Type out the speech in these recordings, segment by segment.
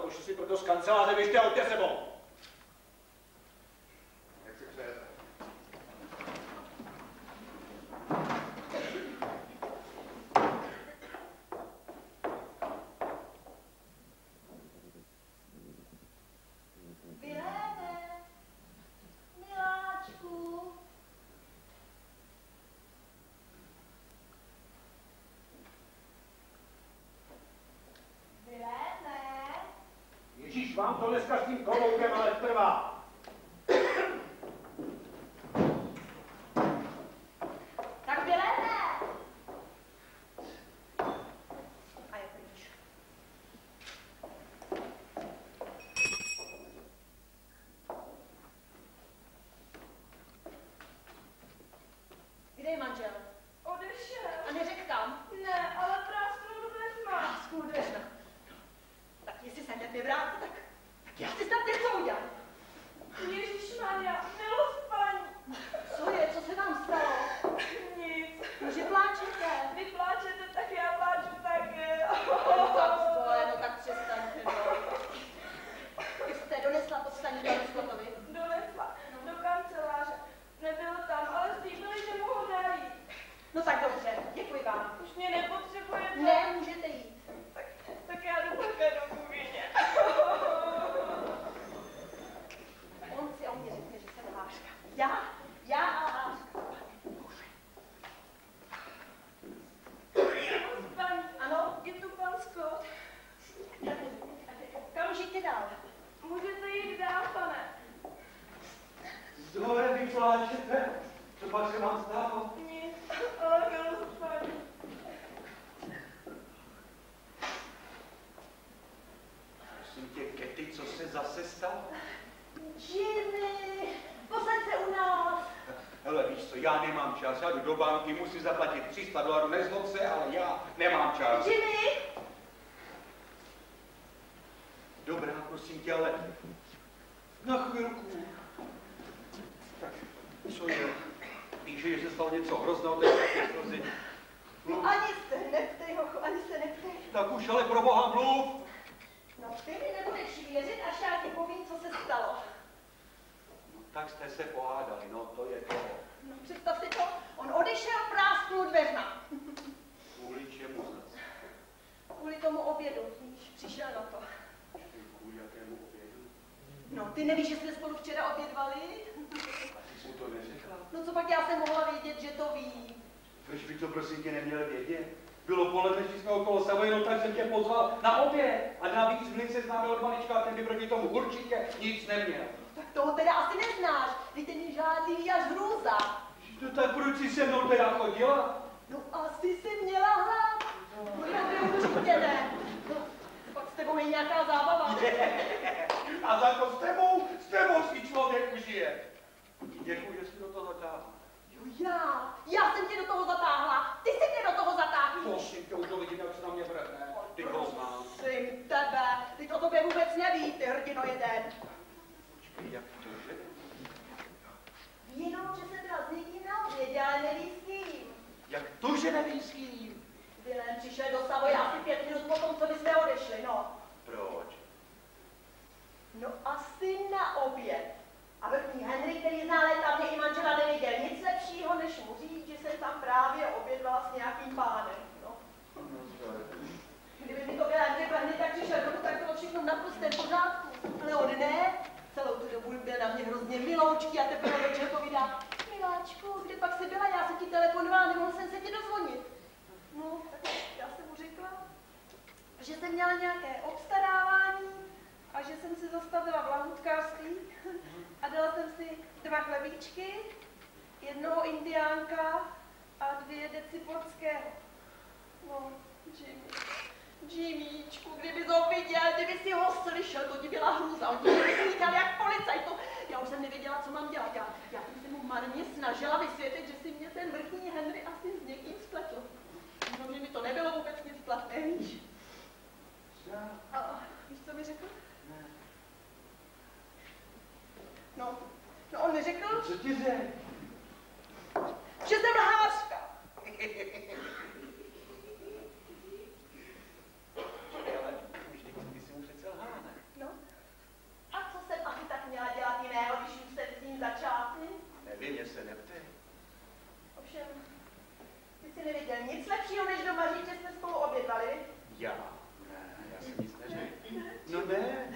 pošli si proto z kanceláře, běžte, hoďte sebou. Jak si přejete? Viléne, miláčku. Viléne. Ježíš, vám to dneska s tím kloboukem ale trvá. Tak Viléne. A je pryč. Kde je manžel? Odešel. A neřekl kam? Ne, ale prásknul do dveřma. Prásknul dveřma. Tak jestli se hned nevrátí, tak já si snad něco udělám. Ježišmarja, milost paní. Co je? Co se vám stalo? Nic. Že pláčete? Vy pláčete, tak já pláču také. No tak přestaňte, no. Vy jste donesla to staní panu Scottovi? Donesla do kanceláře. Nebyl tam, ale slíbili, že mohu najít. No tak dobře, děkuji vám. Už mě nepotřebujete? Ne, můžete jít. Tak já jdu také do kuchyně. On si o mě řekne, že jsem lhářka. Já a lhářka. Paní, Ano? je tu pan Scott. Okamžitě dál. Můžete jít dál, pane. Zdroje, vy pláčete? Co pak se vám stalo? Nic, ale milost paní. Prosím tě, Kety, co se zase stalo? Jimmy, posaď se u nás. Hele, víš co, já nemám čas, já jdu do banky, musím zaplatit $300, nezlob se, ale já nemám čas. Jimmy! Dobrá, prosím tě, ale na chvilku. Tak, co je? Píše, že se stalo něco hrozného, teď taky slzy. No ani se neptej, hochu, ani se neptej. Tak už ale pro boha mluv. No ty mi nebudeš věřit, až já ti povím, co se stalo. No, tak jste se pohádali, no to je to. No představ si to, on odešel, prásknul dveřma. Kvůli čemu zase? Kvůli tomu obědu, víš, přišel na to. Kvůli jakému obědu? No, ty nevíš, že jsme spolu včera obědvali? A ty jsi mu to neřekla? No co pak já jsem mohla vědět, že to ví? Proč by to prosím tě neměl vědět? Bylo poledne, že jsme okolo sebe, no tak jsem tě pozval na oběd. A navíc Vlin se známe od malička a ten by proti tomu určitě nic neměl. Tak toho teda asi neznáš, vy ten je žádlivý až hrůza. No tak proč jsi se mnou teda chodila? No asi si měla hlad. No to určitě ne. No, pak s tebou je nějaká zábava. A za to s tebou si člověk užije. Děkuji, že jsi do toho zatáhla. Jo, já jsem tě do toho zatáhla. Ty jsi mě do toho zatáhl. Prosím tě, už to vidím, jak se na mě vrhne. Ty ho znám. Prosím tebe, ty o tobě vůbec neví, ty hrdino jeden. Počkej, jak to, že? Jenom, že se teda s někým na obědě, ale neví s kým. Jak to, že neví s kým? Vilém přišel do Savoje asi 5 minut potom, co my jsme odešli, no. Proč? No asi na oběd. A vrchní Henry, který zná léta mě i manžela, nevěděl nic lepšího, než mu říct, že jsem tam právě obědvala s nějakým pánem, no. Kdyby mi to Vilém řekl hned, tak přišel domů, tak bylo všechno naprostém pořádku. Ale on ne, celou tu dobu byl na mě hrozně miloučký a teprve večer povídá, miláčku, kde pak jsi byla, já jsem ti telefonovala, nemohl jsem se ti dozvonit. No, tak já jsem mu řekla, že jsem měla nějaké obstarávání a že jsem se zastavila v lahůdkářství a dala jsem si 2 chlebíčky, 1 indiánka a 2 deci portského. No, Jimmíčku, kdyby to viděl, kdyby si ho slyšel, to ti byla hrůza, on ti vyslíkal jak policajt, já už jsem nevěděla, co mám dělat, já jsem se mu marně snažila vysvětlit, že si mě ten vrchní Henry asi s někým spletl. No, že mi to nebylo vůbec nic platné, víš? A víš, co mi řekl? Ne. No, on mi řekl, Co ti řekl? že jsem lhářka. Ale vždyť ty si mu přece lhala, ne? se neptej. Ovšem, ty jsi neviděl nic lepšího, než doma říct, že jsme spolu obědvali. Já? Ne, já jsem nic neřekl. No ne.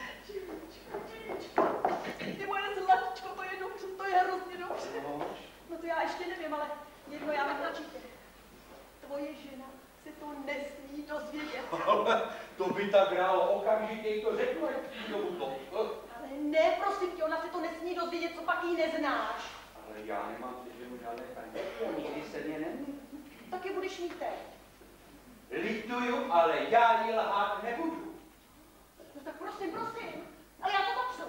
Ty moje zlatčko, to je dobře, to je hrozně dobře. No to já ještě nevím, ale jedno já vím určitě. Tvoje žena se to nesmí dozvědět. Ale to by tak hrálo, okamžitě jí to řeknu, jak přijdu to. Ale ne, prosím tě, ona se to nesmí dozvědět, co pak jí neznáš. Ale já nemám se ženu žádné paní, nikdy se mě neměl. Tak je budeš mít teď. Lituju, ale já ji lhát nebudu. No tak prosím, ale já to popřu.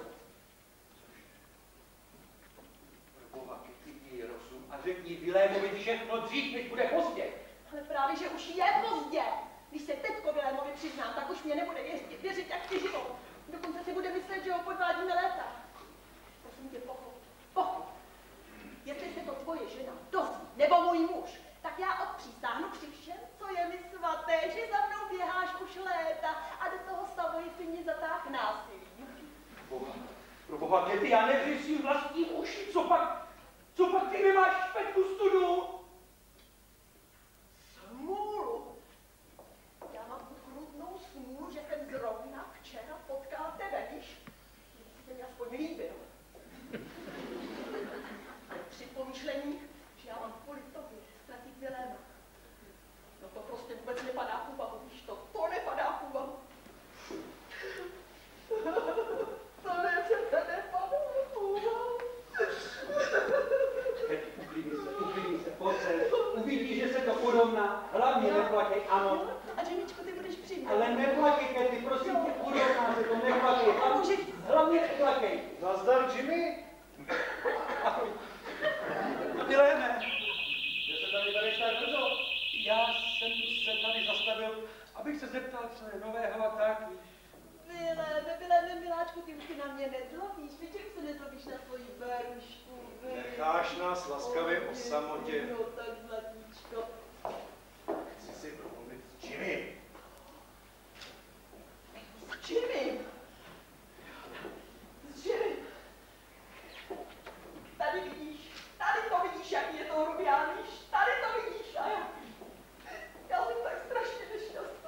Boha, ty jí rozum a řekni Vilémovi všechno dřív, než bude pozdě. Ale právě, že už je pozdě. Když se teďko Vilémovi přiznám, tak už mě nebude věřit jak ty živou. Dokonce si bude myslet, že ho podvádíme léta. Prosím tě, pochop. Jestli se to tvoje žena dozví, nebo můj muž, tak já odpřísáhnu při všem, co je mi svaté, že za mnou běháš už léta a do toho stavu, jestli mě zatáh násilí. Pro boha, Kety, já nevřeším vlastním uši, co pak ty nemáš špetku studu? Smůlu. Já mám ukrutnou smůlu, že jsem zrovna včera potkal tebe, víš? Kdyby se mi aspoň líbil. Při pomyšlení, že já mám kvůli tobě ztratit Viléma. No to prostě vůbec nepadá v úvahu, víš to? To nepadá v úvahu. To přece nepadá v úvahu. Uklidni se, pojď se. Uvidíš, že se to urovná. Hlavně neplakej, ano. A Jimmyčko, ty budeš přijít. Ale neplakej, Kety, prosím tě, urovná se to, neplakej. Hlavně neplakej. Nazdar, Jimmy. Viléme, Že se tady bereš tak brzo? já jsem se tady zastavil, abych se zeptal, co je nového a tak. Viléme, miláčku, ty už na mě nezlobíš. Víš, jak se nezlobíš na svoji Berušku? Necháš nás laskavě o samotě. No tak, zlatíčko. Chci si promluvit s Jimmy. S Jimmy? S Jimmy? Tady to vidíš, jaký je to hrubián, víš? Tady to vidíš a já jsem tak strašně nešťastná.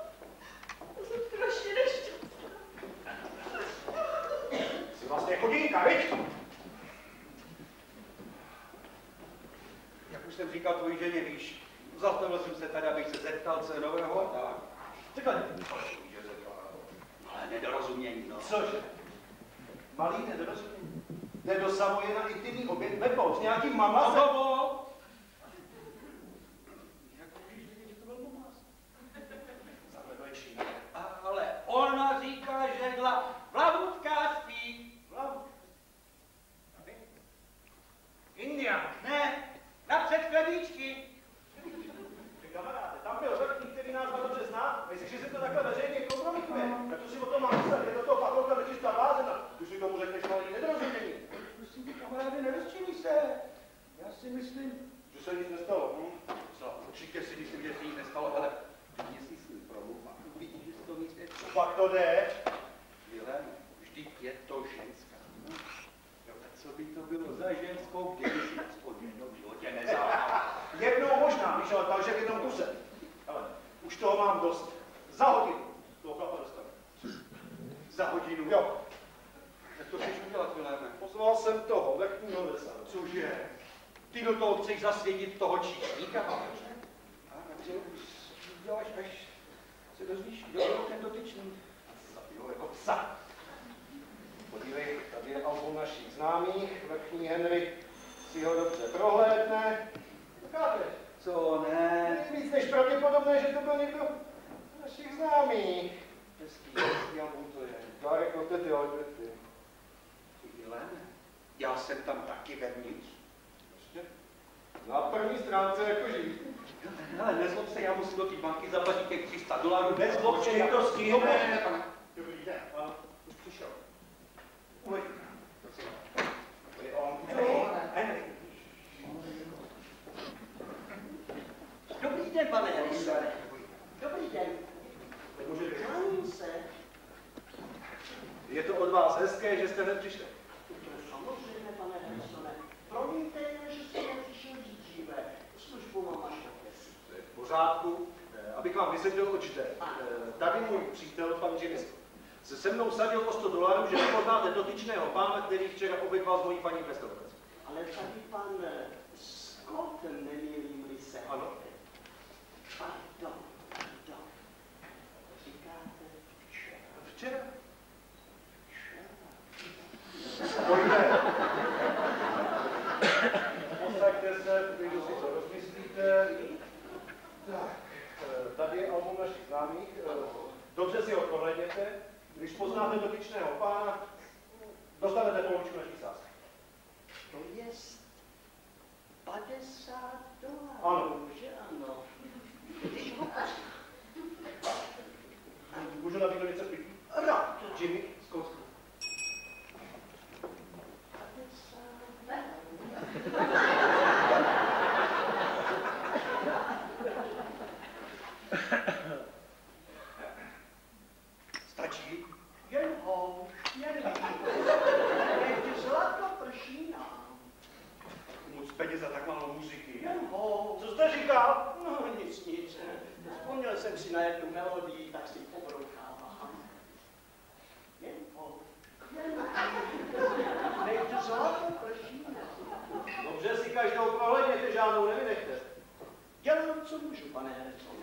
Jsi vlastně chudinka, viď? Jak už jsem říkal tvojí ženě, víš, zastavil jsem se tady, abych se zeptal, co je nového a tak. Takhle. Ale nedorozumění, no. Cože? Malý nedorozumění. Nedosahuje na intimní oběd nebo s nějakým mamlasem. Bobo! Jak můžeš vědět, že to byl mamlas? Zavedlejší. Ale ona říká, že Vlavutka spí. Vlavutka? Indian. Ne, napřed chlebíčky. Ty kamaráde, tam byl vrchní, který nás dobře zná. Myslíš, že se to takhle veřejně kompromituje? Tak to si o tom mám myslet, je to toho pakolka nečistá blázena. Tu si tomu řekneš malý nedorozumění. Prosím tě, kamaráde, nerozčiní se. Já si myslím, Že se nic nestalo, určitě si myslím, že se nic nestalo, ale mě si s ním promluv a uvidíš, že se to nic netřeba. Pak to jde. Vilém, vždyť je to ženská. Jo, a co by to bylo za ženskou, kdyby si aspoň jednou v životě nezahrál? Jednou možná, víš, ale takže v jednom kuse. Ale už toho mám dost. Za hodinu toho chlapa dostanu. Za hodinu? Jo. Jak to chceš udělat, Viléme? Pozval jsem toho vrchního veselého. Cože? Ty do toho chceš zasvětit toho číšníka? A co uděláš, až se dozvíš, kdo je ten dotyčný? Zabijou jako psa. Podívej, tady je album našich známých. Vrchní Henry si ho dobře prohlédne. Chápeš? Co ne? Je víc než pravděpodobné, že to byl někdo z našich známých. Hezký album to je. Dárek od tety Alberty. Viléme, já jsem tam taky vevnitř. Prostě? Na první stránce jako živí. Ale nezlob se, já musím do té banky zaplatit těch $300. Nezlob se, Počkej, to stihne. Ne, pane. Dobrý den. Ano, už přišel. Uj. Prosím. To je on. Henry. Dobrý den, pane Harrisone. Dobrý den. Může být. Kláním se. Je to od vás hezké, že jste hned přišli. Samozřejmě, pane Harrisone. Promiňte, že jsem pořádku, abych vám vysvětlil, oč jde. Tady můj přítel, pan Jimisko, se mnou sadil o $100, že nepoznáte dotyčného pána, který včera obědval s mojí paní v restauraci. Ale tady pan Scott, nemýlím-li se. Ano. Pardon. Říkáte včera. Včera? Pojďme. Posaďte se, vy si co rozmyslíte. Tak, tady je album našich známých. Dobře si ho prohlédněte. Když poznáte dotyčného pána, dostanete polovičku naší sázky. To je $50. Ano. Že ano. Když ho Můžu nabídnout něco pití? rád. Jimmy, zkousku. 50. Stačí? Jen houš, jen Teď zlato prší nám. Moc peněz za tak málo muziky. Jen houš. Co jste říkal? No nic. Vzpomněl jsem si na jednu melodii, tak si pobrouchávám. Jen houš, Teď zlato prší nám. Dobře si každou prohlédněte, žádnou nevynechte. Dělám, co můžu, pane Harrison.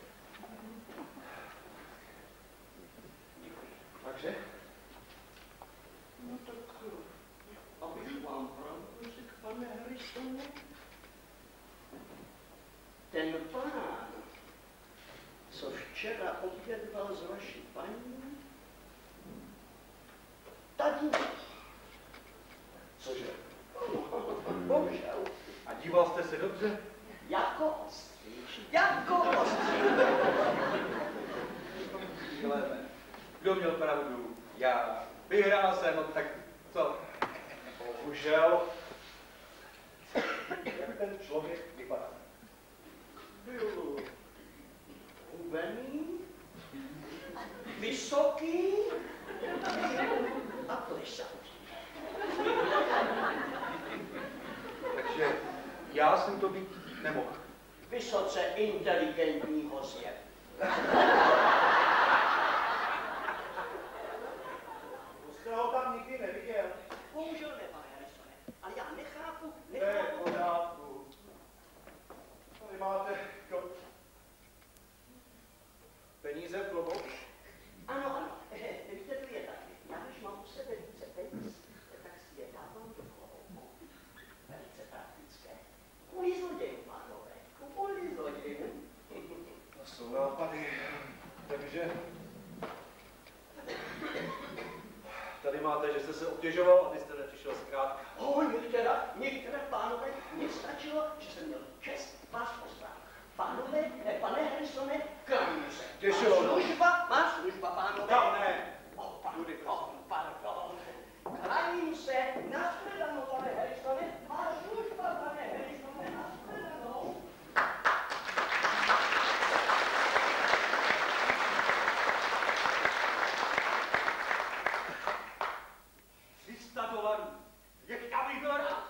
Takže? No tak, abych vám pravdu řekl, pane Harrisone, ten pán, co včera obědval s vaší paní, tady Cože? bohužel, A díval jste se dobře? jako ostříž. Lépe. Kdo měl pravdu? Já. Vyhrál jsem, no tak co? Bohužel. Jak ten člověk vypadá? Byl hubený, vysoký a plešatý. Takže já jsem to být nemohl. Vysoce inteligentního zjevu. Jste ho tam nikdy neviděl? Bohužel ne, pane Harrisone, ale já nechápu. To je v pořádku. Tady máte peníze v klobouku? Ano. Víte, to je taky. Já když mám u sebe více peněz, tak si je dávám do klobouku. Velice praktické. Kvůli zlodějům, pánové. Kvůli zlodějům. To jsou nápady. Takže tady máte, že jste se obtěžoval, abyste nepřišel zkrátka. Některé, pánové, mně stačilo, že jsem měl čest vás poznat. Pánové, pane Harrisone, krajím se. Těšilo. Má služba, pánové. Tam ne. Pardon. Krajím se, nashledanou, pane Harrisone, má služba, pane Harrisone, nashledanou. $300. Já bych byl rád.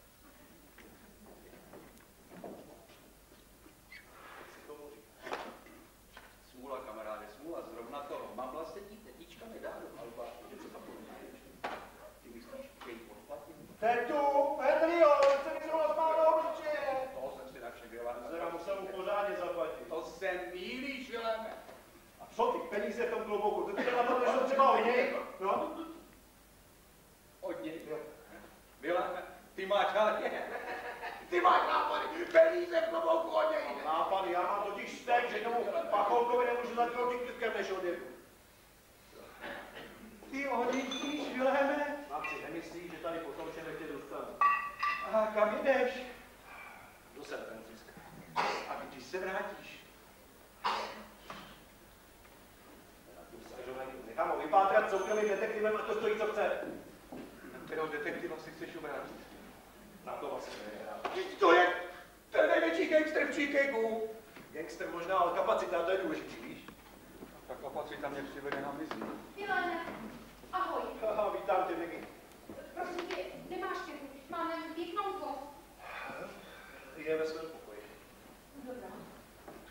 Smůla, kamaráde, smůla, zrovna toho. Mám vlastně tetička nedá do alba, něco takového. Ty myslíš, že jí podplatím? Tetu, Henryho, chce mi zrovna spát určitě. Toho jsem si našegrila. Zera musel mu pořádně zaplatit. To se mýlíš, Vileme. A co ty peníze v tom klobouku? To třeba to nešlo třeba o něj? No? Od něj. Vileme, ty máš nápady, peníze v klobouku od něj. Nápady, já mám totiž vztek, že tomu pacholkovi nemůžu zatívat klidkem než od něj. Ty odjíždíš, Vileme? Chlapci, nemyslí, že tady potom všem tě dostanu. A kam jdeš? Do San Francisca. A když se vrátíš? Nechám ho vypátrat soukromým detektivem a to stojí, co chce. Na kterého detektiva si chceš obrátit? Na to asi nehrá. To je ten největší gangster v Chicagu. Gangster možná, ale kapacita, to je důležitý, víš? Ta kapacita mě přivede na mysli. Milane, ahoj. Haha, vítám tě, Vicky. Prosím tě, nemáš čeku, máme pěknou zvost. Je ve svém pokoji. Dobrá.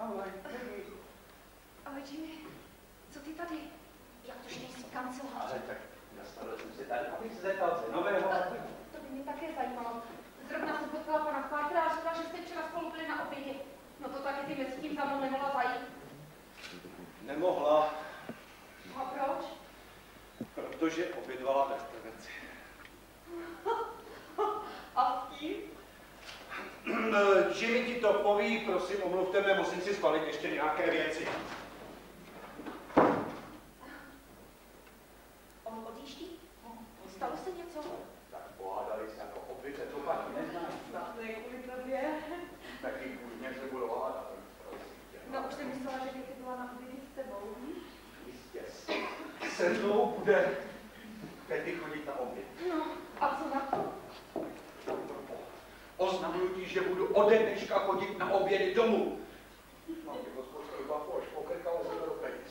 Ahoj. Ahoj, Jimmy. Co ty tady? Jak to, že nejsi v kanceláři? Ale tak nastavil jsem si tady, abych se zeptal cenového. To by mě také zajímalo. Zrovna jsem potkala pana Cartera a řekla, že jste včera spolu byli na obědě. No to taky ty mezi tím za mnou nemohla zajít. Nemohla, A proč? protože obědvala ve Strvenci. A s tím? Jimmy ti to poví, prosím, omluvte mě, musím si spalit ještě nějaké věci. On odjíždí? Stalo se něco? Tak pohádali se jako obvykle, to pak neznáš. Snad ne kvůli tobě. Taky kvůli mě se budou hádat. No už jsem myslela, že kdyby byla na obědě s tebou. Jistě. Se mnou bude Petty chodit na oběd. No, a co na to? Oznamuju ti, že budu ode dneška chodit na obědy domů. Mám ty hospodský bafu, až pokrkal se do peněz.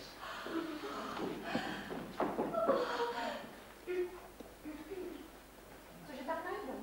Cože tak najednou?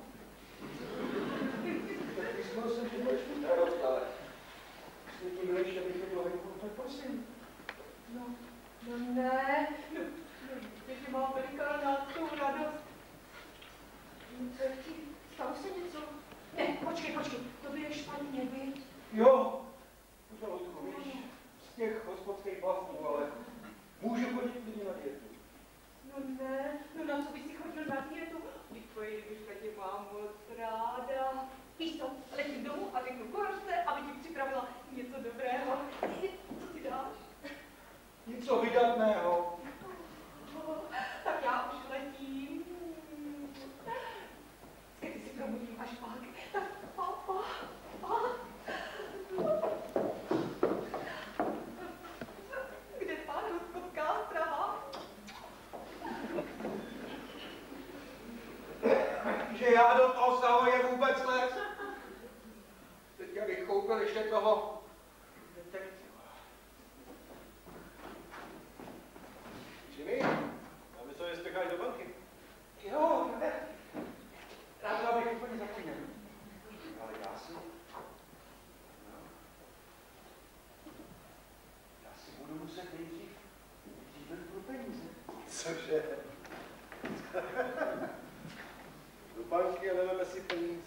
Tak myslel jsem, že budeš mít radost, ale s tím ještě bych to bylo venku, tak prosím. No ne. Že mám velikánáckou radost. Co je ti? Stalo se něco? Ne, počkej, to by je špatně, viď? Jo, v žaludku, víš, z těch hospodských bafů, ale můžu chodit klidně na dietu. No ne, no na co bys si chodil na dietu? Vždyť tvoje Libuška tě má moc ráda. Víš co, letím domů a řeknu Korošce, aby ti připravila něco dobrého. Co si dáš? Něco vydatného. Tak já už letím. Když si probudím až pak, tak papa. Kde pán hospodská strava? Že já do toho Savoje vůbec les. Teď bych koupil ještě toho detektiva. Jimmy, máme co je spěchají do banky. Jo, ne. Rád bych úplně zapomněl. Ale já si budu muset nejdřív pro peníze. Cože? Do banky a vezmeme si peníze.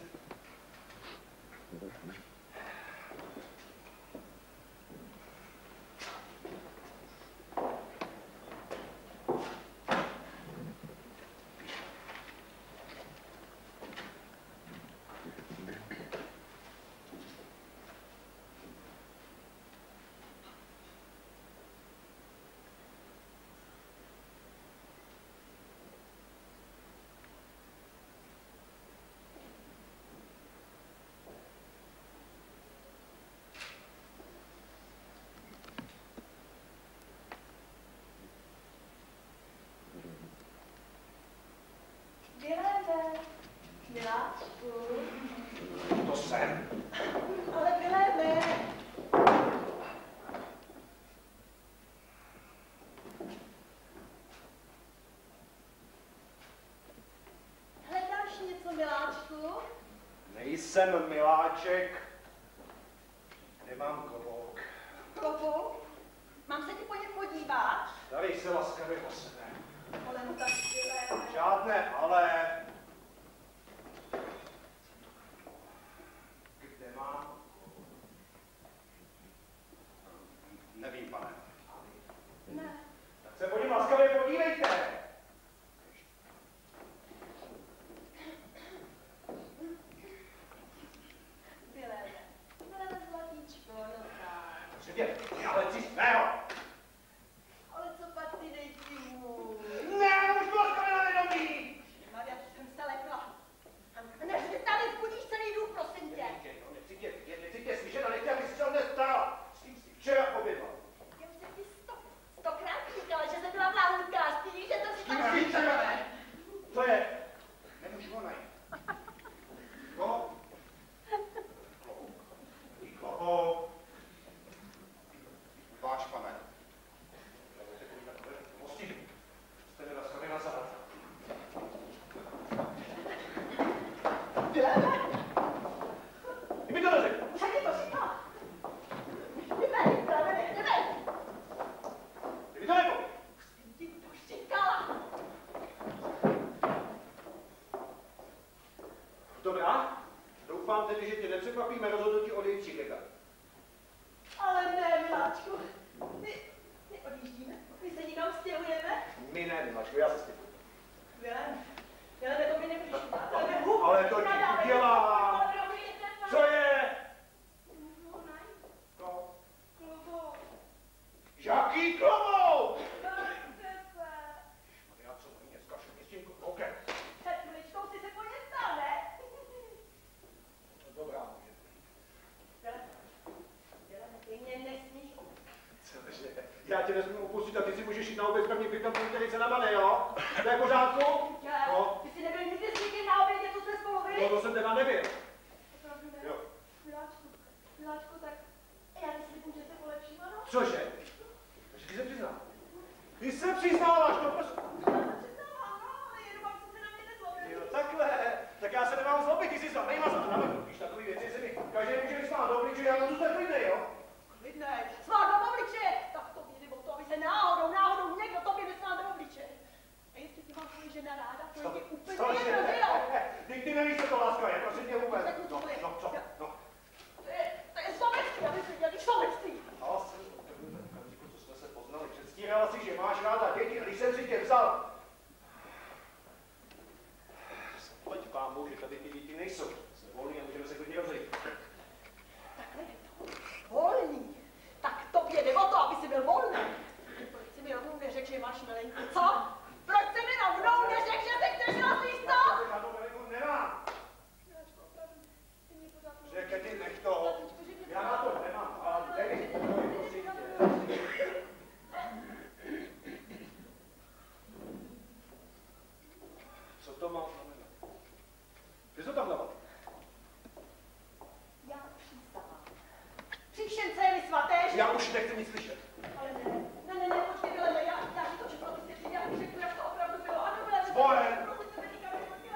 Viléme. Miláčku. To jsem. Ale Viléme. Hledáš něco, miláčku? Nejsem miláček. Nemám klobouk. Klobouk? Mám se ti po ně podívat? Dávej se laskavě o sebe. Ale no tak Viléme. Žádné ale. Kde mám? Nevím, pane. Ne. Tak se po něm laskavě podívejte. Viléme zlatíčko, no tak. Přiběh, ale si svého. Ale co pak ty dej si mu? Ne, už to laskavě na vědomí. Maria, Doufám tedy, že tě nepřekvapíme rozhodnutí odejít Čikega. Ale ne, miláčku. My odjíždíme. My se nikam stěhujeme. My ne, Miláčko, já se stěhuji. Vileme, to mi nemůžeš udělat. Ale to ti udělá. Co je? No. Jaký klobouk? Já co mají dneska šli s tím kloboukem? Miličkou si se poněstá, ne? Dobrá, může být. Vileme, ty mě nesmíš. Cože? Já tě nesmím opustit a ty si můžeš jít na oběd první pitem, který se namane, jo? To je v pořádku? No. Ty jsi nebyl nikdy s někým na obědě, co jsme spolu byli? No, to jsem teda nevěděl. Opravdu ne? Jo. Miláčku, tak já ti slibuju, že se polepším, ano? Cože? Takže ty se přiznal. Ty se přiznáváš, to prostě. Přiznávám, no, ale jenom aby se na mě nezlobil. Jo, takhle. Tak já se nemám zlobit, ty jsi za nejma za to. Víš, takový věci se mi každý může vysmát do obličeje, já mám zůstat klidnej, jo? Klidnej. Smát do obličeje. Tak to jde o to, aby se náhodou někdo tobě vysmál do obličeje. A jestli ti mám tvoje žena ráda, to je ti úplně jedno, že jo? Ty nevíš, co to láska je, prosím tě vůbec. No, co? No. To je sobectví, aby se dělali sobectví. Ale jsem v okamžiku, co jsme se poznali, předstírala si, že máš ráda děti, když jsem si tě vzal. Pojď pámu, že tady ty děti nejsou. Jsme volní a můžeme se klidně rozejít. Takhle je to. Volný. Tak tobě jde o to, aby jsi byl volný. Proč jsi mi rovnou neřekl, že máš milenku? Co? Proč jsi mi rovnou neřekl, že se chceš rozvíjet? Já žádnou milenku nemám. Řekni, nech to. Já na to nemám. A dej, prosím tě. Co to má znamenat? Ty jsi to tam dával? Já přísahám. Při všem, co je mi svaté, že... Já už nechci nic slyšet. Ale ne, počkej, Vileme, já ti to všechno vysvětlím, já ti řeknu, jak to opravdu bylo. Ano, Vileme, Svoje. prosím tebe, nikam nepojď,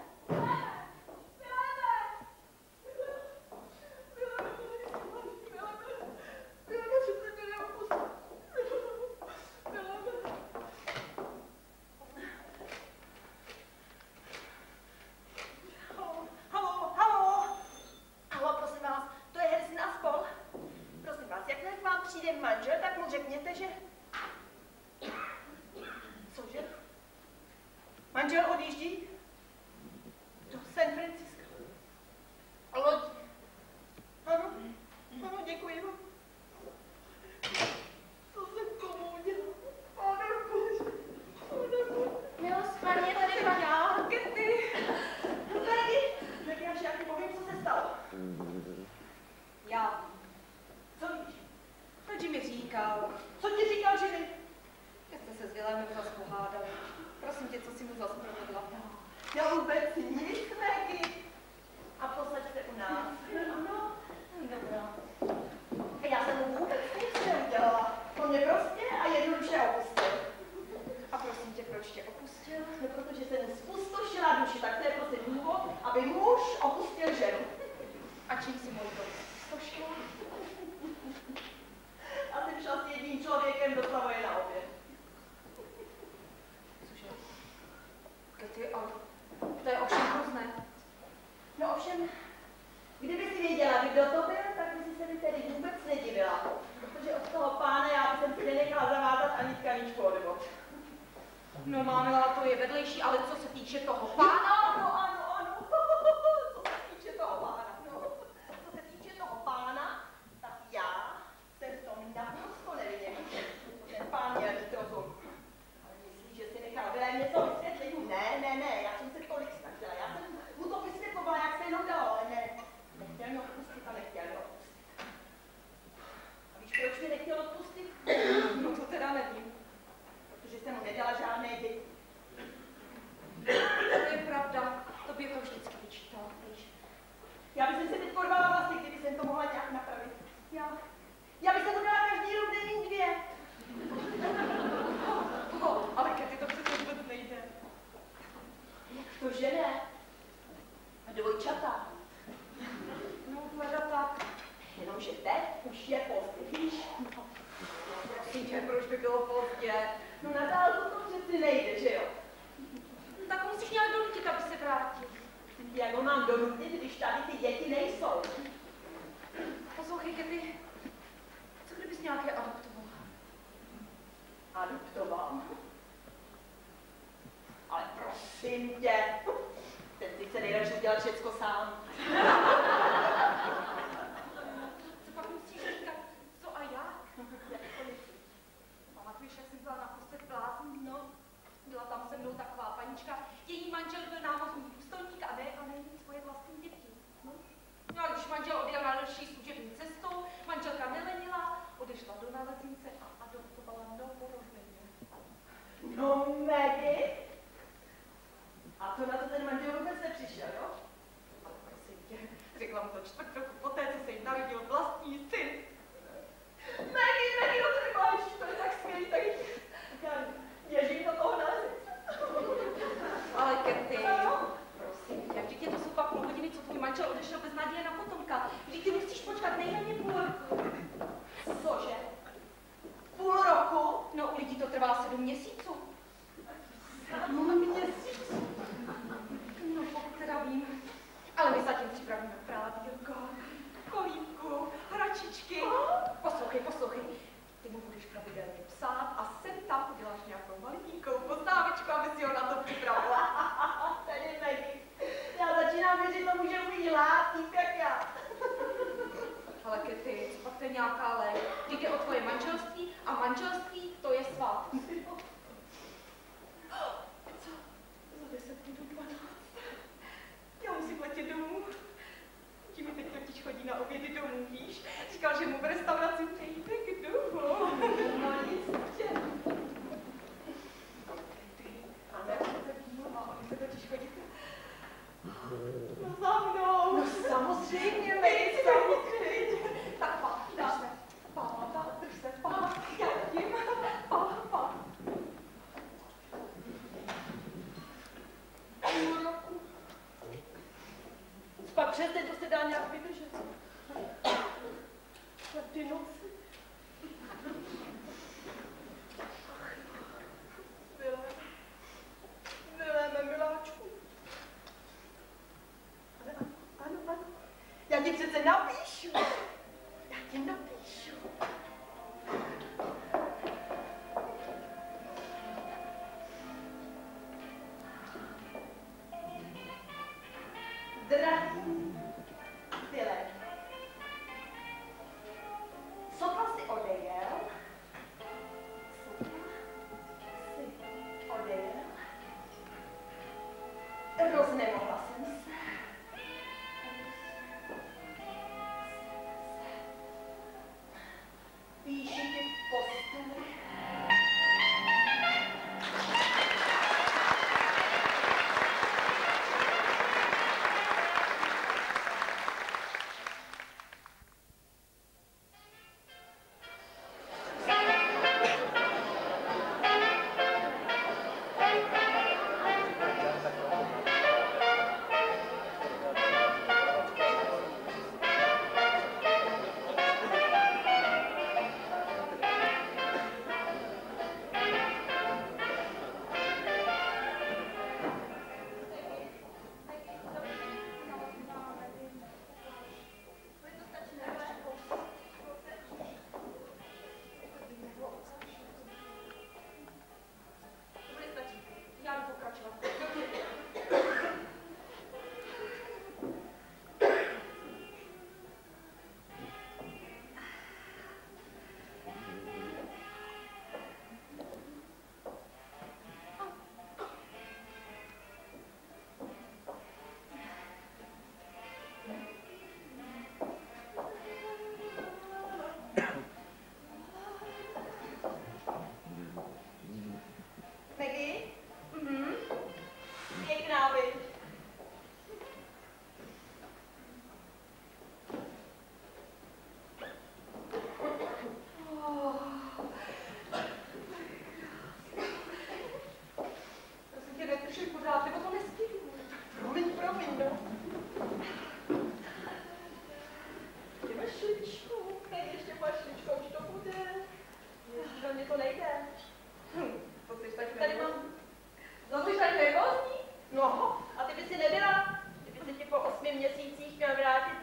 Vileme, přece mě neopustil. Halo, prosím vás, to je Hersin a spol. Prosím vás, jakmile k vám přijde manžel, tak mu řekněte, že... Cože? Manžel odjíždí do San Francisca. A loď. Ano, děkuji vám. Co jsem komu udělal? Pane Bože. Milospaně, tady pan. Já, Kitty. Tak já však povím, co se stalo. Já. Co víš? To Jimmy říkal. Co ti říkal Jimmy? Že jste se s Vilémem zas pohádali. Prosím tě, co si mu zas provedla? Já vůbec nic, Maggie. A posaď se u nás. Ano, dobrá. A já jsem mu vůbec nic neudělala. On mě prostě a jednoduše opustil. A prosím tě, proč tě opustil? No, protože jsem spustošila duši, tak to je prostě důvod, aby muž opustil ženu. A čím si můj to zkošila? A jsem šla s jedním člověkem do Savoje na oběd. Cože? Kety, ale to je ovšem hrozné. No ovšem, kdyby si věděla, kdo to byl, tak by si se mi tedy vůbec nedivila. Protože od toho pána já bych si nenechala zavázat ani tkaničku od nebo. No, mámila, to je vedlejší, ale co se týče toho pána... Ano. Co se týče toho pána, no. Co se týče toho pána, tak já jsem v tom naprosto nevinně. Ten pán měl být rozum. Ale myslíš, že si nechal Vilém něco vysvětlit? Ne, já jsem se tolik snažila. Já jsem mu to vysvětlovala, jak se jenom dalo, ale ne. Nechtěl mě odpustit a nechtěl mě odpustit. A víš, proč mě nechtěl odpustit? No to teda nevím. Protože jsem mu nedala žádné děti. To je pravda, tobě to vždycky vyčítala, víš. Já bych si teď porvala vlasy, kdyby jsem to mohla nějak napravit. Já bych se to dala každý rok nejmíň 2. Ale Kety, to přece vůbec nejde. To že ne? A dvojčata. No, hleda tak. Jenomže teď už je pozdě, víš? Prosím tě, proč by bylo pozdě? No na dálku to přeci nejde, že jo? Tak musíš nějak donutit, aby se vrátil. Jak ho mám donutit, když tady ty děti nejsou. Poslouchej, Kety, co kdybys nějaké adoptovala? Adoptoval? Ale prosím tě, ten si chce nejradši udělat všecko sám. Co pak musíš říkat, co a jak? Pamatuješ, jak jsem byla naposled blázen? No, byla tam se mnou taková panička, její manžel byl námořní důstojník a ne mít svoje vlastní děti. No a když manžel odjel na další služební cestou, manželka nelenila, odešla do nalezince a adoptovala novorozeně. No, Maggie? A to na to ten manžel vůbec nepřišel, jo? Ale prosím tě, řekla mu to 4 roku poté, co se jí narodil vlastní syn. Maggie, no to nemáš, to je tak skvělý, tak ježím do toho nalezince. Ale Kety, prosím tě, vždyť je to zhruba půl hodiny, co tvůj manžel odešel bez naděje na potomka. Vždyť ty musíš počkat nejméně půl roku. Cože? Půl roku? No, u lidí to trvá 7 měsíců. 7 měsíců? No, pokud teda vím. Ale my zatím připravíme prádílko, kolívku, hračičky. Poslouchej. Ty mu budeš pravidelně psát a sem tam uděláš nějakou malinkou poznámečku, aby si ho na to připravila. Tady Maggie, já začínám věřit tomu, že umí hlát, típ jak já. Ale Kety, co pak to je nějaká lék? Vždyť jde o tvoje manželství a manželství to je svát. Co? Za 10 minut 12. Já musím letět domů. Tím mi teď totiž chodí na obědy domů, víš? Říkal, že mu v restauraci přejde k domů. No jistě. A já se dívala, oni se totiž chodí no za mnou. No samozřejmě, Ty, samozřejmě. tak drž se, já tím, pá. Půl roku. Pak přes den to se dá nějak vydržet. Na ty noci. Milé, miláčku. Ale ano. Já ti přece napíšu. Já ti napíšu. Drahý File, sotva si odejel, roznemohla jsem se.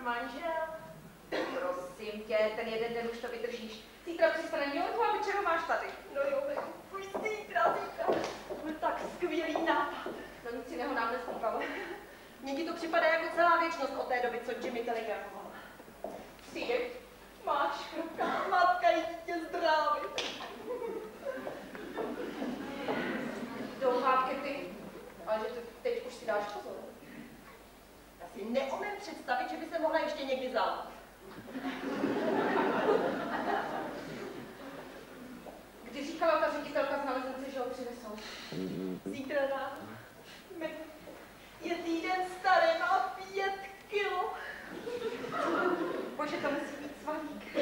manžel? Prosím tě, ten jeden den už to vydržíš. Zítra přistane mělo a večeru máš tady. No jo, už zítra. Byl tak skvělý nápad. No nic jiného nám nezbývalo. Mně ti to připadá jako celá věčnost od té doby, co Jimmy telegrafoval. Přijde, máš krupka. Matka jí tě zdraví. Doufám, ty. Ale že teď už si dáš pozor. Já si neumím představit, že by se mohla ještě někdy zálít. Když říkala ta ředitelka z nalezence, že ho přinesou. Zítra ráno. Je týden starý, má 5 kilo. Bože, to musí být svalík.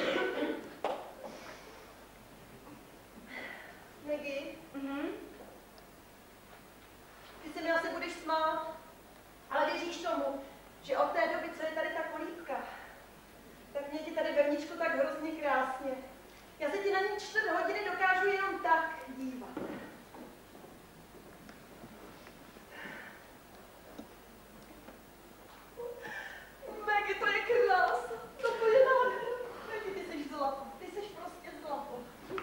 Maggie? Ty se mi asi budeš smát, ale věříš tomu, že od té doby, co je tady ta kolíbka, tak mě ti tady vevnitřku tak hrozně krásně. Já se ti na ní 4 hodiny dokážu jenom tak dívat. Maggie, to je krása. To je nádhera. Maggie, ty jsi zlato. Ty jsi prostě zlato.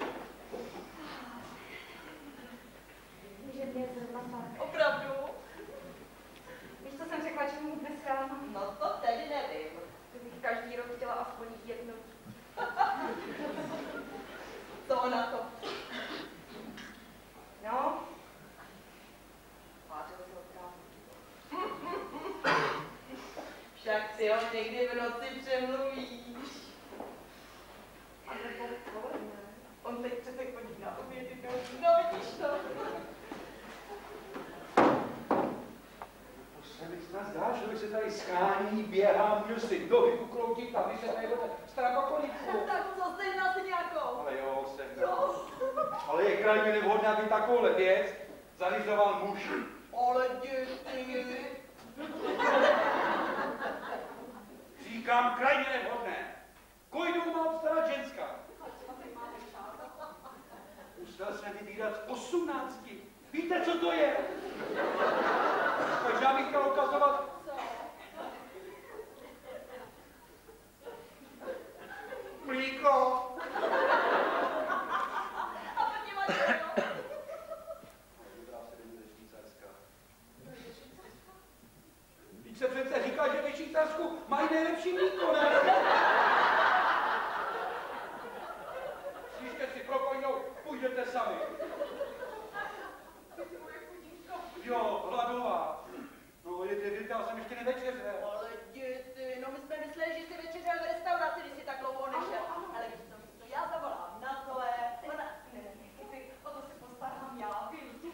Že mě je zrovna tak. Opravdu? Víš, co jsem řekla, že mu dnes ráno? No to tedy nevím. Kdybych každý rok chtěla aspoň jednou. Co na to? No. Vážil se opravdu. Však si ho někdy v noci přemluvíš. A nebo povolíme. On teď přece chodí na obědy. No vidíš to. To se mi snad zdá, že se tady schání, běhá, můžu si nohy ukroutit a vy se tady budete starat o kolíku. Tak co, stejná si nějakou? Ale jo, jsem Jo. Ale je krajně nevhodné, aby takovouhle věc zařizoval muž. Ale děti. Říkám krajně nevhodné. Kojdu má obstarat ženská. Musel jsem vybírat z 18. Víte, co to je? Takže já bych chtěl ukazovat. Co? Mlíko. A to ti vadí, jo? Teď se přece říká, že ve Švýcarsku mají nejlepší mlíko, ne? Příště si prokojnou, půjdete sami. Jo, hladová. No, je 9, já jsem ještě nevečeřel. Ale děti, no my jsme mysleli, že jsi večeřel v restauraci, když jsi tak dlouho nešel. Ale víš co, já zavolám na Zoe. Ona... Ne, o to se postarám já, víš.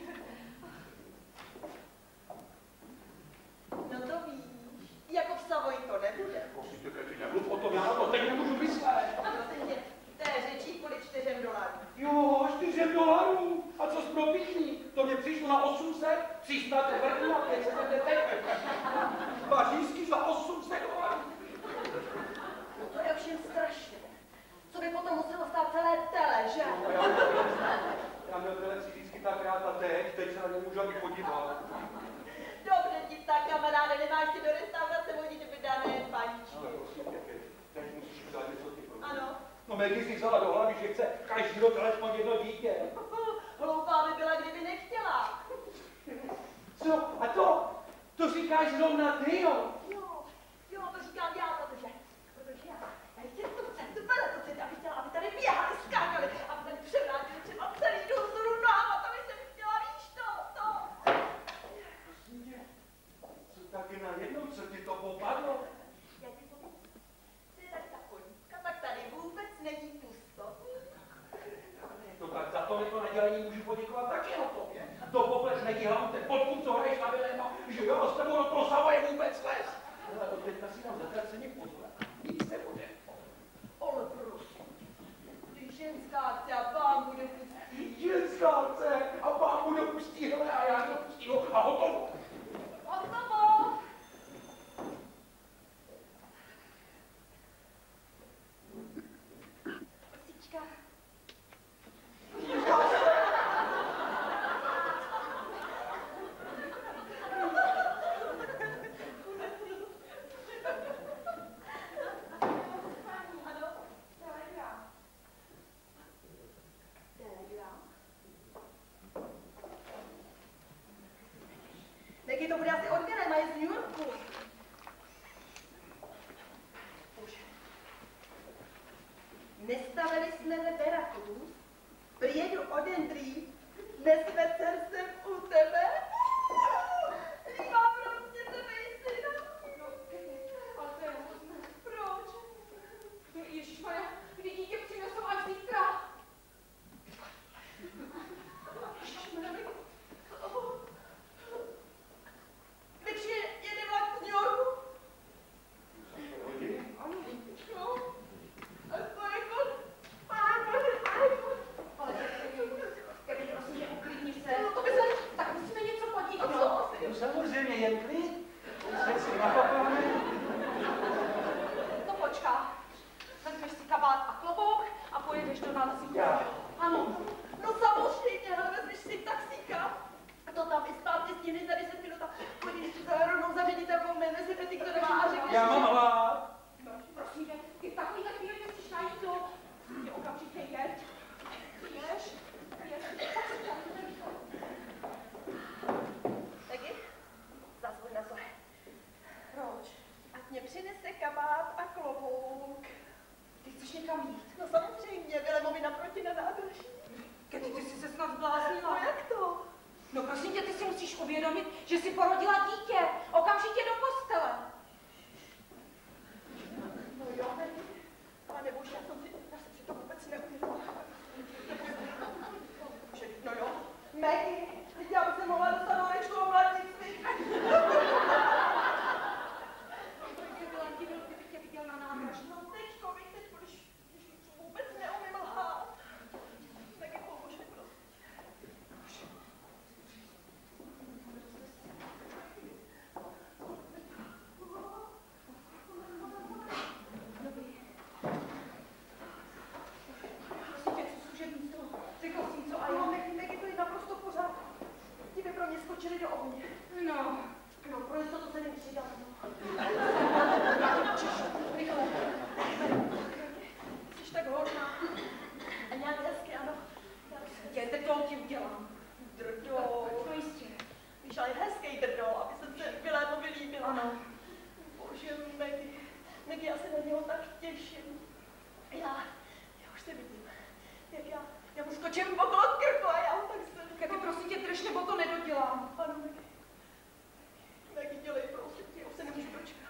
No to víš, jako v Savoji to nebude. Prosím tě, Petře, nemluv o tom, já na to teď nemůžu myslet. Prosím tě, té řečí kvůli $4. Jo, $4. A co s propíchní? To mě přišlo na 800, 300 tvrdý a 500 teď. Pařížský za $800. No to je ovšem strašné. Co by potom muselo stát celé tele, že? No, já měl televizi vždycky tak rád a teď se na ně můžu ani podívat. Dobře ti tak, kamaráde, nemáš si do restaurace vodit vydané paníčky. Ale prosím tě, teď musíš udělat něco ty. Ano. No Maggie si vzala do hlavy, že chce každý rok alespoň jedno dítě. Hloupá by byla, kdyby nechtěla. Co? A to říkáš zrovna ty, jo? Jo, to říkám já, protože já chci to chci, aby chtěla, aby tady běhali, skákali, aby tady převrátili třeba celý dům z runám, a to by jsem chtěla, víš to. Prosím tě, co taky najednou, co ti to popadlo? Já ti povím, co je tady ta kolíbka, tak tady vůbec není pusto. No tak za tohleto nedělení můžu poděkovat taky o tobě. To poplet Maggie hlavu, ten podkud, co hraješ na Vilema, že jo, s tebou do toho Savoje vůbec les. Ale od teďka si dám zatraceně pozor. Nic nebude. Ale prosím, ty ženská chce a pán bude pustý. Ženská chce a pán mu dopustí, hele, a já dopustím a hotovo. Hotovo! Osička. Meissner Veracruz, přijedu o den dřív, dnes večer jsem u tebe. Říkám prostě tebe jistý, no. No, ale to je hrozné. Proč? No, ježišmarja, kdy dítě přinesou až zítra. Ježišmarja, Když jede vlak z New Yorku? ano. No. A to jako, pane bože, Ale Kevin, prosím tě, uklidni se. no to by se... Tak musíme něco podívat. No, No samozřejmě, jen klid. Jsme si napakáme. No počká. Vezmeš si kabát a klobouk a pojedeš do nálezu. Já. Ano. no samozřejmě, ale vezmeš si taxíka. A to tam i zpátky stíny za 10 minut a půjdeš si za rovnou za ředitelkou, jmenuje se Betty, kdo nemá a řekneš, Já mám hlad. No, prosím tě, ty v takovýhle chvíli musíš najít to. Ty okamžitě jeď. Jdeš? Taky? Zazvoň na zle. Proč? Ať mě přinese kabát a klobouk. Ty chceš někam jít? No samozřejmě, Vilemovi naproti na nádraží. Kedy ty jsi se snad zbláznila? No jak to? No prosím tě, ty si musíš uvědomit, že jsi porodila dítě. Okamžitě do postele. No jo, Betty. Pane bože, já jsem si to vůbec neuvědomila. No jo. Maggie, teď já bych se mohla dostat do rečkovou mladnici. Kdybych tě viděl na nádraží. No teďko, když vůbec neumím lhát. Maggie, pomož mi prostě. Prosím tě, co služební stůl? Řekl jsi něco a Jo, já... Maggie, to je naprosto v pořádku. Ti by pro mě skočili do ohně. No. No, pro jistotu se nemusí dát. Rychle. Jsi tak hodná. A nějak hezky, ano. Tě, teď to ti udělám. Drdo. No jistě. Víš, ale hezký drdo, aby jsem se Vilémovi líbila. Ano. Bože, Maggie, já se na něho tak těším. Já už se vidím. Jak já mu skočím okolo krku a já ho tak se... Kety, prosím tě, drž, nebo to nedodělám. Ano, Maggie, dělej, prosím tě, já už se nemůžu dočkat.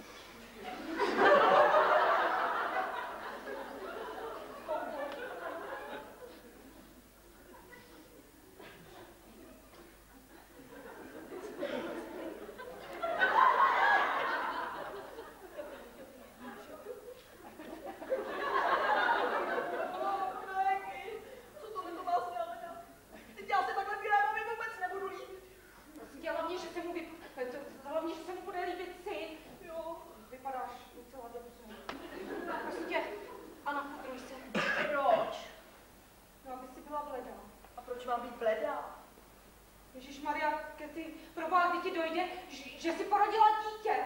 Maggie, co to má znamenat? Teď já se takhle Vilémovi vůbec nebudu líbit. Prosím tě, hlavně, že se mu hlavně, že se mu bude líbit syn. Jo. Vypadáš docela dobře. Prosím tě, Ano, pokryj se. Proč? No, aby si byla bledá. A proč mám být bledá? Ježišmarja, Kety, proboha, kdy ti dojde, že jsi porodila dítě.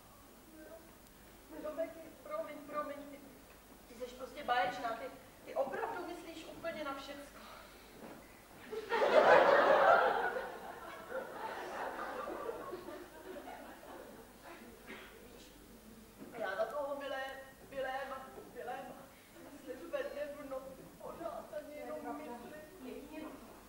No, Beky, promiň, ty jsi prostě báječná, ty opravdu myslíš úplně na všecko. Já na toho Viléma, myslím, zvedne v noci pořád ani jenom mysli. Jedině.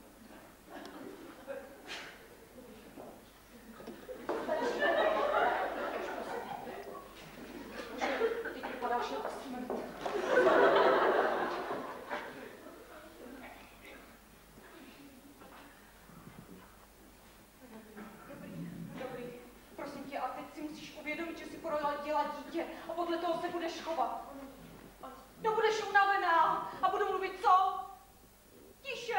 Teď vypadáš jako smrt. Dobrý. Prosím tě, a teď si musíš uvědomit, že si porodila dítě a podle toho se budeš chovat. No budeš unavená a budu mluvit co? Tiše!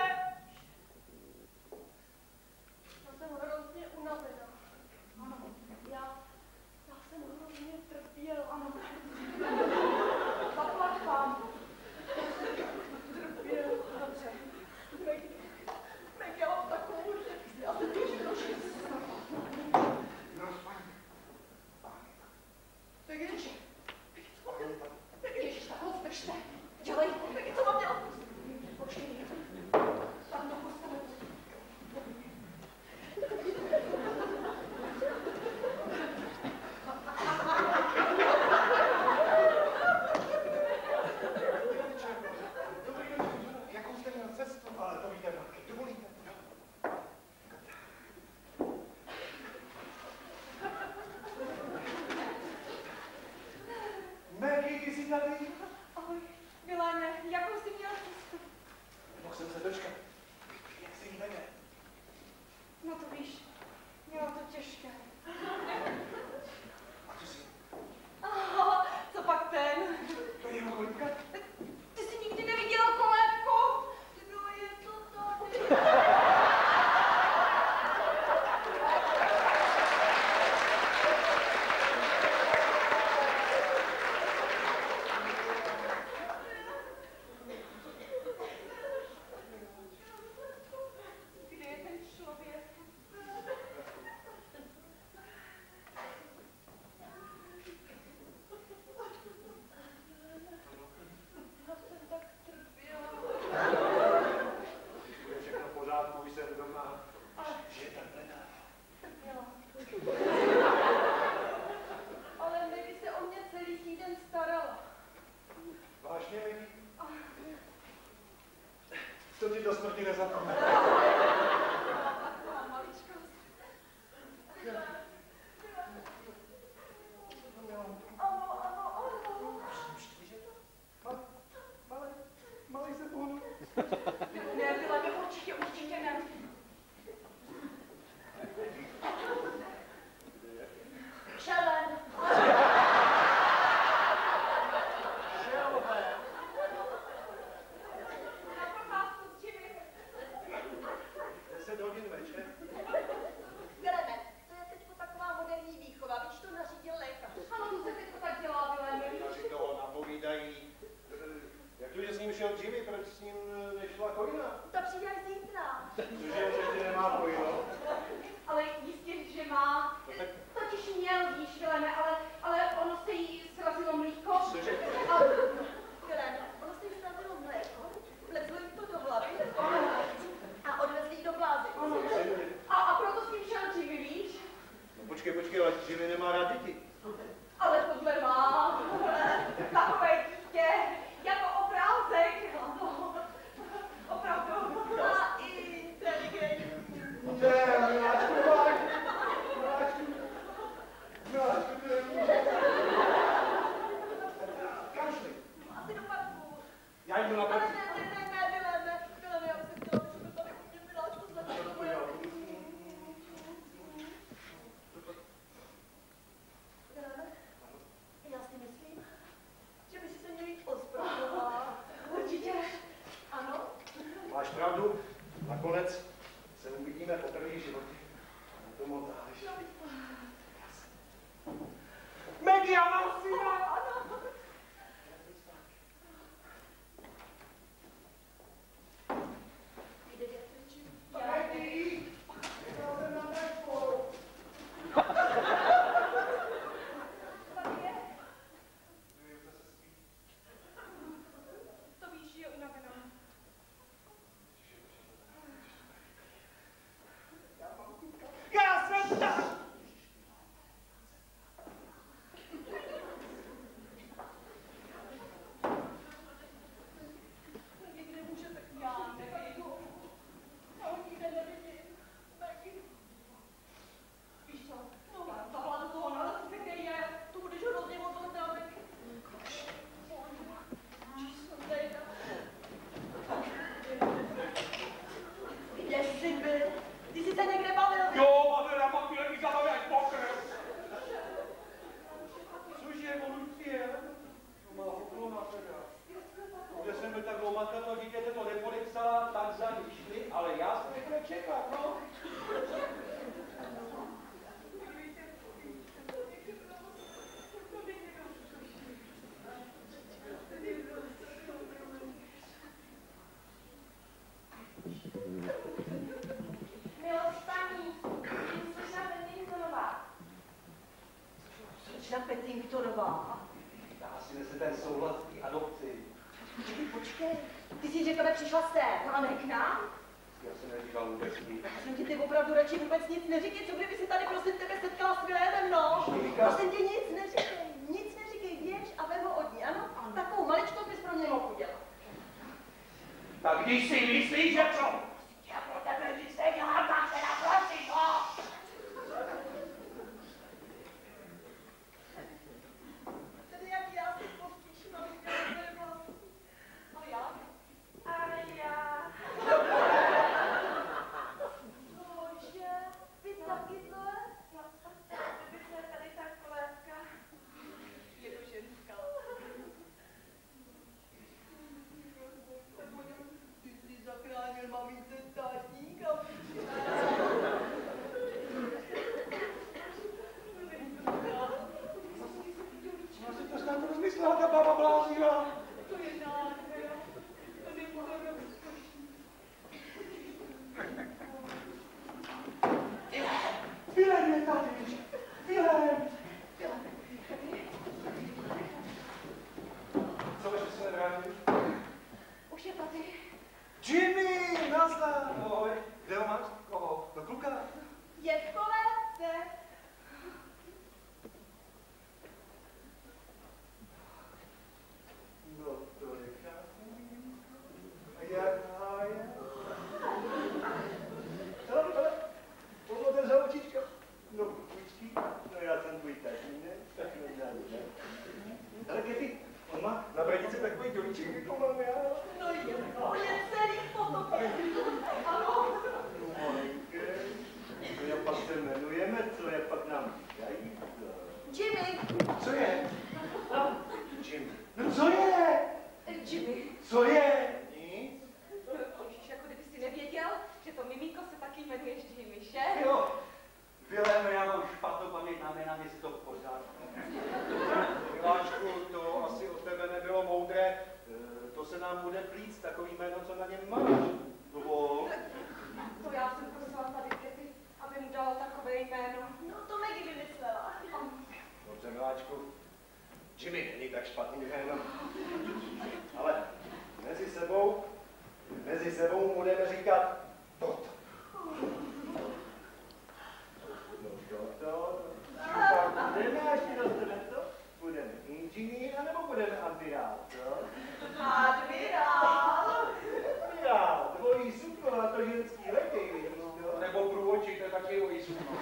Já jsem hrozně unavená. Ano, Já jsem hrozně trpěla. ano. Zaplať vám. Trpěla. Dobře. Tak já mám takovou, že já se těším do 6. Tak je, tady. Ahoj, Milane, jakou jsi měla cestu? Mohl jsem se dočkat. Jak se jí jmenuje? No to víš, měla to těžké. A co jsi? Aha, co pak ten? To je Monika? Ty jsi nikdy neviděla kolébku? No je to tady. Kde je ten člověk? Já jsem tak trpěla. Je všechno v pořádku, jsem doma. Že tak hledá. Trpěla. Ale Mary se o mě celý týden starala. Vážně, Mary? To ti do smrti nezapomene. Taková maličkost. Ano. Malej se pohnu. Ne, Milane, určitě ne. Šelen! Na procházku s Jimmy. 10 hodin večer. Helene, to je teďko taková moderní výchova, víš, to nařídil lékař. Ano, to se teďko tak dělá, Milane. Lékaři toho napovídají. Jak to, že s ním šel Jimmy, proč s ním nešla Kojina? Ta přijde až zítra. Cože, že nemá Kojino? Ale jistě, že má. No tak Totiž měl, víš, Milane, ale ono se jí srazilo mlíko. cože? A Helene, ono se jí srazilo mléko, vlezlo jim to do hlavy a odvezli ji do blázy. a proto s tím šel Jimmy, víš? No počkej, ale Jimmy nemá rád děti. Ale tohle má. Takové dítě, jako obrázek. Opravdu. A inteligentní. Ne, Miláčku, Miláčku, to je může. Kašli. Asi do parku. Já jdu na Ale parku. ne, Helene, já bych se chtěla, aby jsme tady u mě Miláčku začali. Helene, já si myslím, že by si se měli ospravedlovat. Určitě. Ano? Máš pravdu, nakonec se uvidíme poprvé v životě. Na to moc záleží. Maggie, já mám syna! Ano. Jde dětečí. Maggie! Já jsem na Nashville. To víš, že je unavená. Já jsem tam! Někde může, tak já nevím. Já ho nikde nevidím. Maggie. Víš co? No, já zavolám do toho, ale co kde je? Tu budeš hrozně moc otrávek. Číslo nejde. Kde jsi byl? Ty jsi se někde bavil? Jo, bavil, já mám tyhle zábavy až pokrv. Cože, on uspěl? To má oklona teda. Kde jsem byl tak dlouho, to dítěte to nepodepsala, tak za ní šli, ale já jsem někde čekal, no. Milostaní, slečna Penningtonová. Slečna Penningtonová. Dá si nese ten souhlas k té adopci. Počkej, ty jsi řekla, že přišla sem, a ne k nám? Já jsem neříkal vůbec nic. Prosím tě, ty opravdu radši vůbec nic neříkej, co kdyby si tady prosím tebe setkala s Vilémem, no? Prosím tě, nic neříkej, běž a vem ho od ní, ano? Takovou maličkou bys pro mě mohl udělat. Tak když si myslíš, že co? Já pro tebe nic nedělám, tak se naprosím, no! Tedy jak já si pospíším, abych Kety, on má na bradici takový dolíček, jako mám já. No je celý v potopě. Ano. Co je pak se jmenujeme, co je pak nám říkají? Jimmy. Co je? Jimmy. No co je? Jimmy. Co je? Nic. Ježíš, jako kdyby si nevěděl, že to miminko se taky jmenuje Jimmy, že? Jo, Vilém, já mám špatnou paměť na jména, mi si to pořád. Miláčku, to asi od tebe nebylo moudré. To se nám bude plít takový jméno, co na něm máš. Dovol. To já jsem prosila tady Kety, aby mu dala takové jméno. No to Maggie vymyslela. Dobře, miláčku. Jimmy není tak špatný jméno. Ale mezi sebou budeme říkat Toto. No Toto. Pak budeme, až ti dostane to, budeme inženýr, anebo budeme admirál, co? Admirál. Admirál, tvojí sukno na to ženský letej, vidíš to? Nebo průvodčík, to je taky jeho sukno.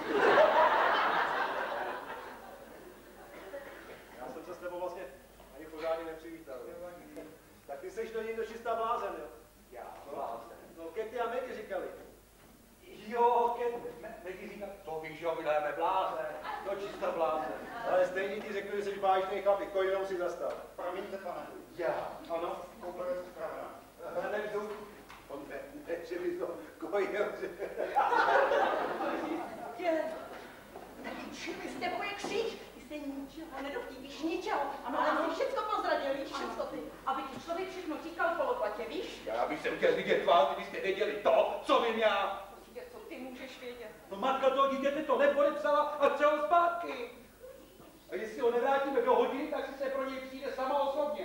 Já jsem se s tebou vlastně ani pořádně nepřivítal. Tak ty seš do něj dočista blázen, jo? Já, blázen. No, Kety a Maggie říkali. Jo, Maggie říká, to víš, jo, Viléme, blázen, to čistá blázen. Ale stejně ti řekli, že jsi báječný chlapík, kojnou si zastal. Promiňte, pane. Já, ano, Koupele připravena. nevzduch. On ne, že by to kojil, že... Je. Taky Jimmy, s tebou je kříž. Ty se ničeho nedotývíš, ničeho. Ano, ale jsi všecko prozradil, víš všecko ty. Aby ti člověk všechno říkal poloplatě, víš? Já bych se chtěl vidět vás, kdybyste věděli to, co vím já. Prostě, co ty můžeš vědět? No matka toho dítěte to nepodepsala a chce ho zpátky. A jestli ho nevrátíme do hodiny, tak si se pro něj přijde sama osobně.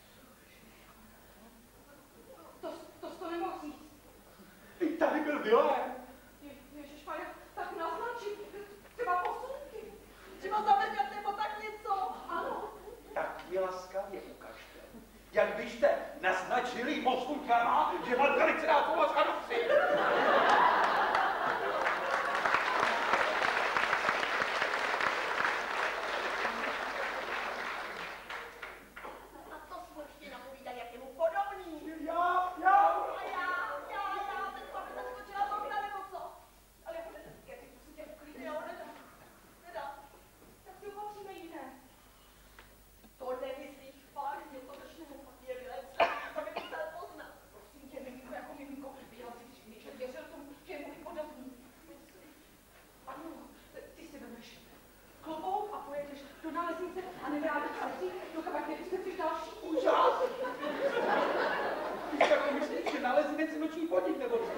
To nemohl říct. Tady byl Vilém. Ježišmarja, tak naznačí, třeba posunky. Třeba zavrňat nebo tak něco. Ano. Tak mi laskavě ukažte, jak byste naznačili mostunkama, že matka nechce dát pomoc adopci. A to jsme ještě napovídali, jak je mu podobný. Já. A já, teď pak zaskočila to nebo co? Ale Kety, prosím tě, uklidně. Jo, nedá. Tak si opatříme jiné. To nemyslíš vážně, to už je vylec. To by musel poznat. Prosím tě, miminko jako miminko, viděla jsi všichni, že věřil tomu, že je můj podobný. Ano, ty si vemeš klobouk a pojedeš do náleznice a nevrátíš se si, dokud nevysvětlíš další úžas. Když tak myslíš, že nalezíme si noční podnik, nebo co?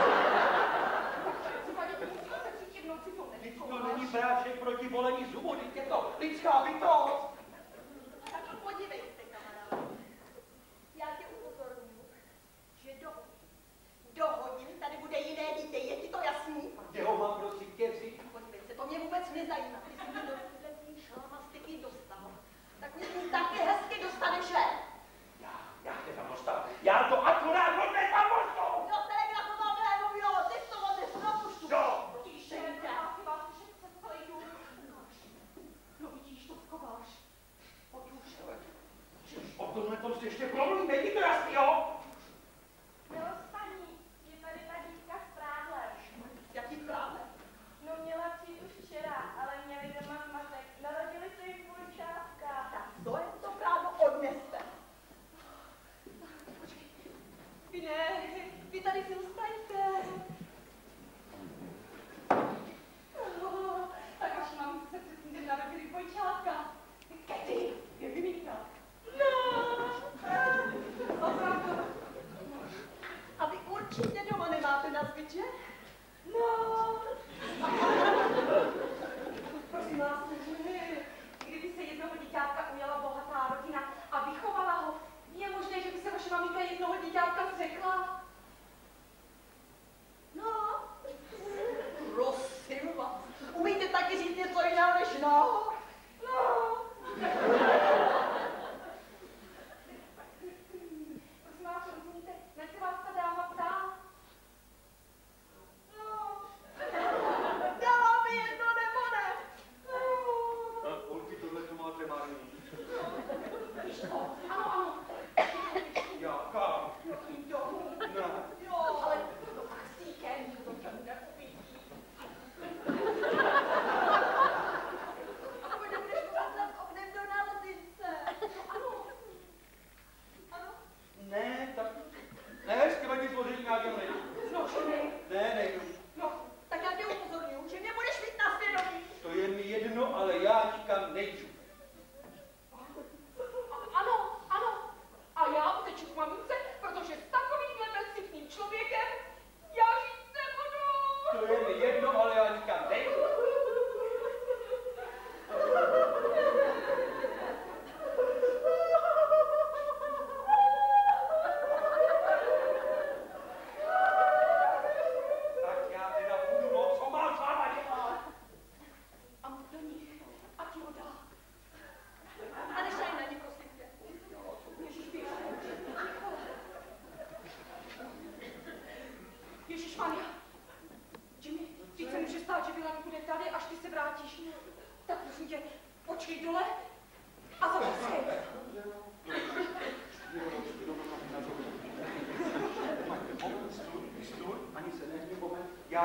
Třeba děti musí se cítit v noci, to Vždyť to není prášek proti bolení zubu, vždyť je to lidská bytost. Tak podívej se, kamaráde. Já tě upozorňuji, že do hodin tady bude jiné dítě, je ti to jasný? Kde ho mám prosím tě vzít? Podívej se, to mě vůbec nezajímá. Ty jsi mě do této šlamastiky dostal. Tak mě tím taky hezky dostaneš ven. Já tě tam dostal. Já to akorát odnesám poštou. No, telegrafoval Vilémovi, jo, ty to odnesu na poštu. Jo. Tiše, jde. No vidíš, to schováš. Pojď už. O tomhle tom si ještě promluvíme, není to jasný, jo? Milost paní, je tady ta dívka s prádlem. Jaký právě? No měla přijít už včera, ale měli doma zmatek. Narodili se jim půlčátka. Tak to je to právo odneste. Vy ne, vy tady si zůstaňte. Tak až mám se před tím narodili dvojčátka. Kety, je miminka. No, opravdu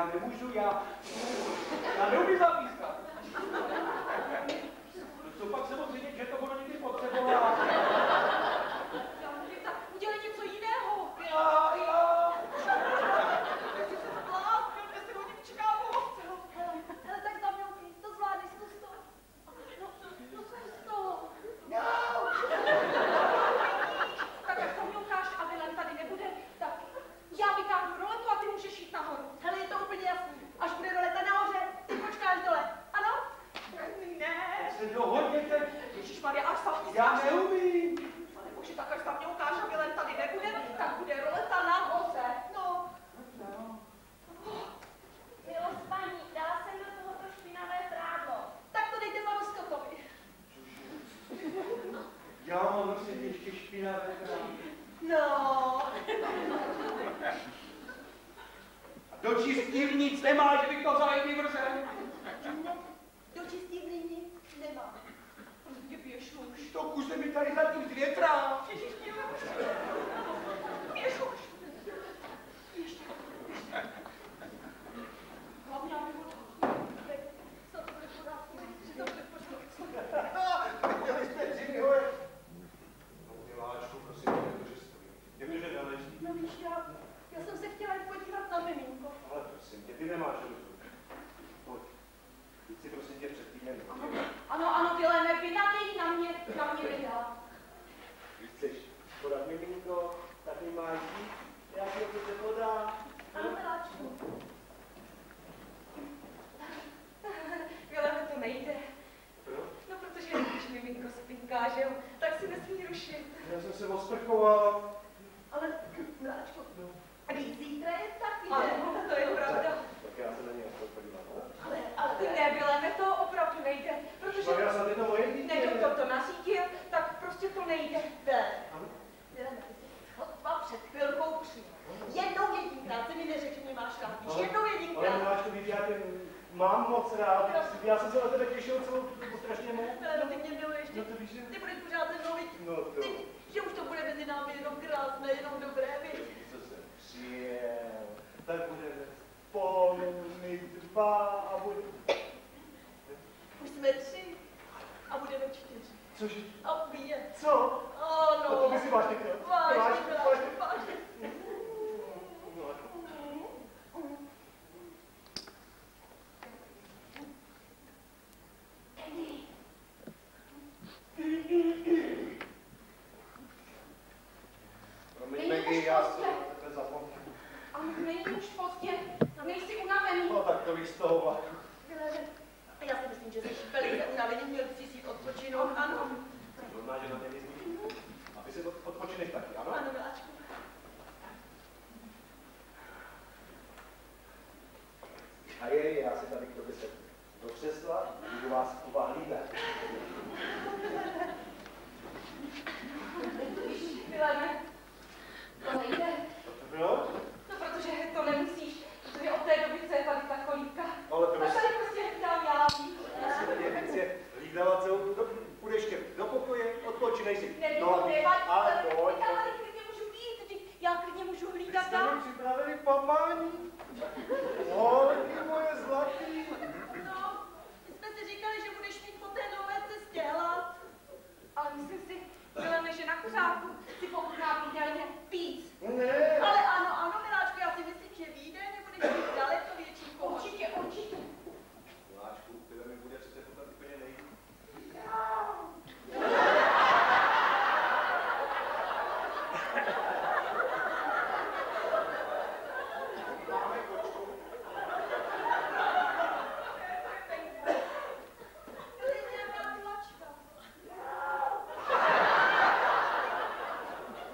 já nemůžu, já neumím zapískat. No co pak se moc vidět, že to ono někdy potřebovala. Tak udělej něco jiného. Já. Jsi se zbláznil, kde se hodím čekávo. Hele, tak zamělky, to zvládneš, zkus to. No, zkus to. Tak jak to ukáž a Vilém tady nebude, tak já vykážu roletu a ty můžeš jít nahoru. Hele, je to úplně jasný. Až bude roleta nahoře, ty počkáš dole. Ano? Ne. Se dohodněte. Ježišmarja, až tam Já neumím. Pane bože, tak až tam mě ukáže a Vilém tady nebude, tak bude roleta nahoře. No. Milost paní, dala jsem do tohoto špinavé prádlo. Tak to dejte panu Scottovi. Já mám nosit ještě špinavé krávy. No. Do čistírny nic nemá, že bych to vzal jak vyvrze. Ne, do čistírny nic nemá. Prostě běž už. To kus se mi tady zatím z větra. Ježiš, běž už. Ještě. Hlavně, aby ho Co to bude v pořádku? že to bude v pořádku. Měli jste Jimmyho. No, miláčku, prosím, protože stojí. Jak to, že neleží? No víš, já jsem se chtěla jít podívat na miminko. Ale prosím tě, ty nemáš rozum. Pojď. Jď si prosím tě před týdnem. Ano, Viléme, vydali na mě vydala. Když chceš podat miminko, tak mi máš jít. Já si ho přece podám. Ano, miláčku. Viléme, to nejde. Proč? No, protože když miminko spinká, že jo, tak si nesmí rušit. Já jsem se osprchoval. Ale, miláčku, když zítra je taky Ano, to je pravda. Tak já se na něj aspoň podívám. ale Ne, Viléme, to opravdu nejde, protože... No, já jsem ty to moje dítě. Ne, doktor to nařídil, tak prostě to nejde. Vileme, ty jsi sotva před chvilkou přijel. Jednou jedinkrát si mi neřekl, že mě máš rád. Víš, jednou Ale jedinkrát. miláčku, víš, já tě mám moc rád. Já jsem se na tebe těšil celou tu dobu strašně moc. Vileme, ty mě miluješ, No to víš, že... ty budeš pořád se mnou, No to... ty, že už to bude mezi námi jenom krásné, jenom dobré, víš. Co jsem přijel, tak budeme spolu, my dva a budeme... Už jsme 3 a budeme 4. Cože? A 5. Co? Ano. No to by si vážně chtěl. Vážně, miláčku, vážně. Promiň, Maggie, já jsem na tebe zapomněl. Ano, není už pozdě, nejsi unavený. No tak to víš z toho vlaku. Já si myslím, že jsi velice unavený, měl bys si jít odpočinout, ano. Možná, že na mě myslíš. A ty si odpočineš taky, ano? Ano, miláčku. A já si tady k tobě sednu do křesla a budu vás pohlídat. Viléme, to nejde. Proč? No, protože to nemusíš, protože od té doby, co je tady ta kolíka. Ale Tak proč? tady prostě hlídám já. Já si tady nechci hlídala celou tu dobu. Půjdeš ke do pokoje, odpočinej si. Nevadí, ale pojď. já tady klidně můžu být, já klidně můžu hlídat Jste dál. mi připravili papání? Holky moje zlatý. No, my jsme si říkali, že budeš mít po té nové cestě hlad. Ale myslím si, Viléme, že na kuřáku si pochutná výdělně víc. Ne. Ale ano, miláčku, já si myslím, že výdejně budeš mít daleko větší pomoc. Určitě. Miláčku, tyhle mi bude přece potat úplně nejvíc. Máme kočku. To je nějaká tlačka.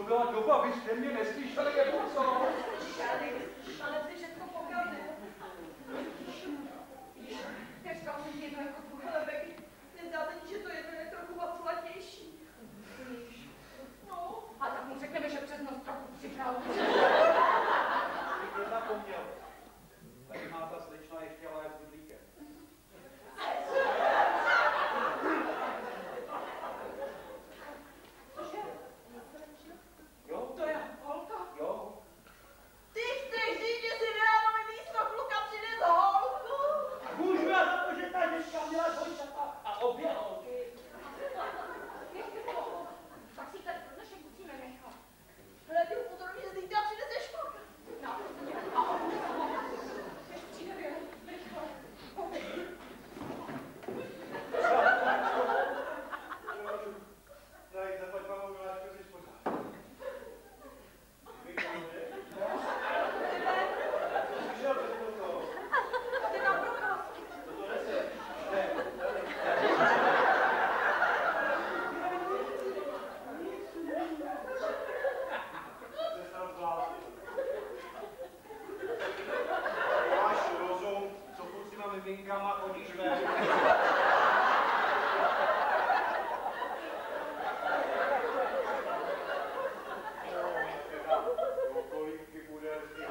byla doba, vy jste mě neslyšeli, nebo co? Ale ty všechno pokazil. Dneska jsem jedno jako druhé beky. Nezdáte ti, že to jedno je trochu vaculatější? No, a tak mu řekneme, že přes noc trochu připravil. Bych nezapomněl. Tady má ta slečna ještě ale s bydlíkem. Cože? Jo? To je holka? Jo? Ty chceš říct, že si nedáváme místo kluka přines holku? Můžu já za to, že ta děčka měla dvojčata a obě holky. Tak si tady pro naše musíme nechat. Ale ty upozorňuji, že zítra přineseš kluka. No, přijde rychle. Tak, zaplať vám Miláčku, jsi pořád. Přišel před chvilkou. Ty nám prokaz. To nese. Ne. Jste se tam zbláznil. Máš rozum, co furt s těma miminkama chodíš ven. Kolik bude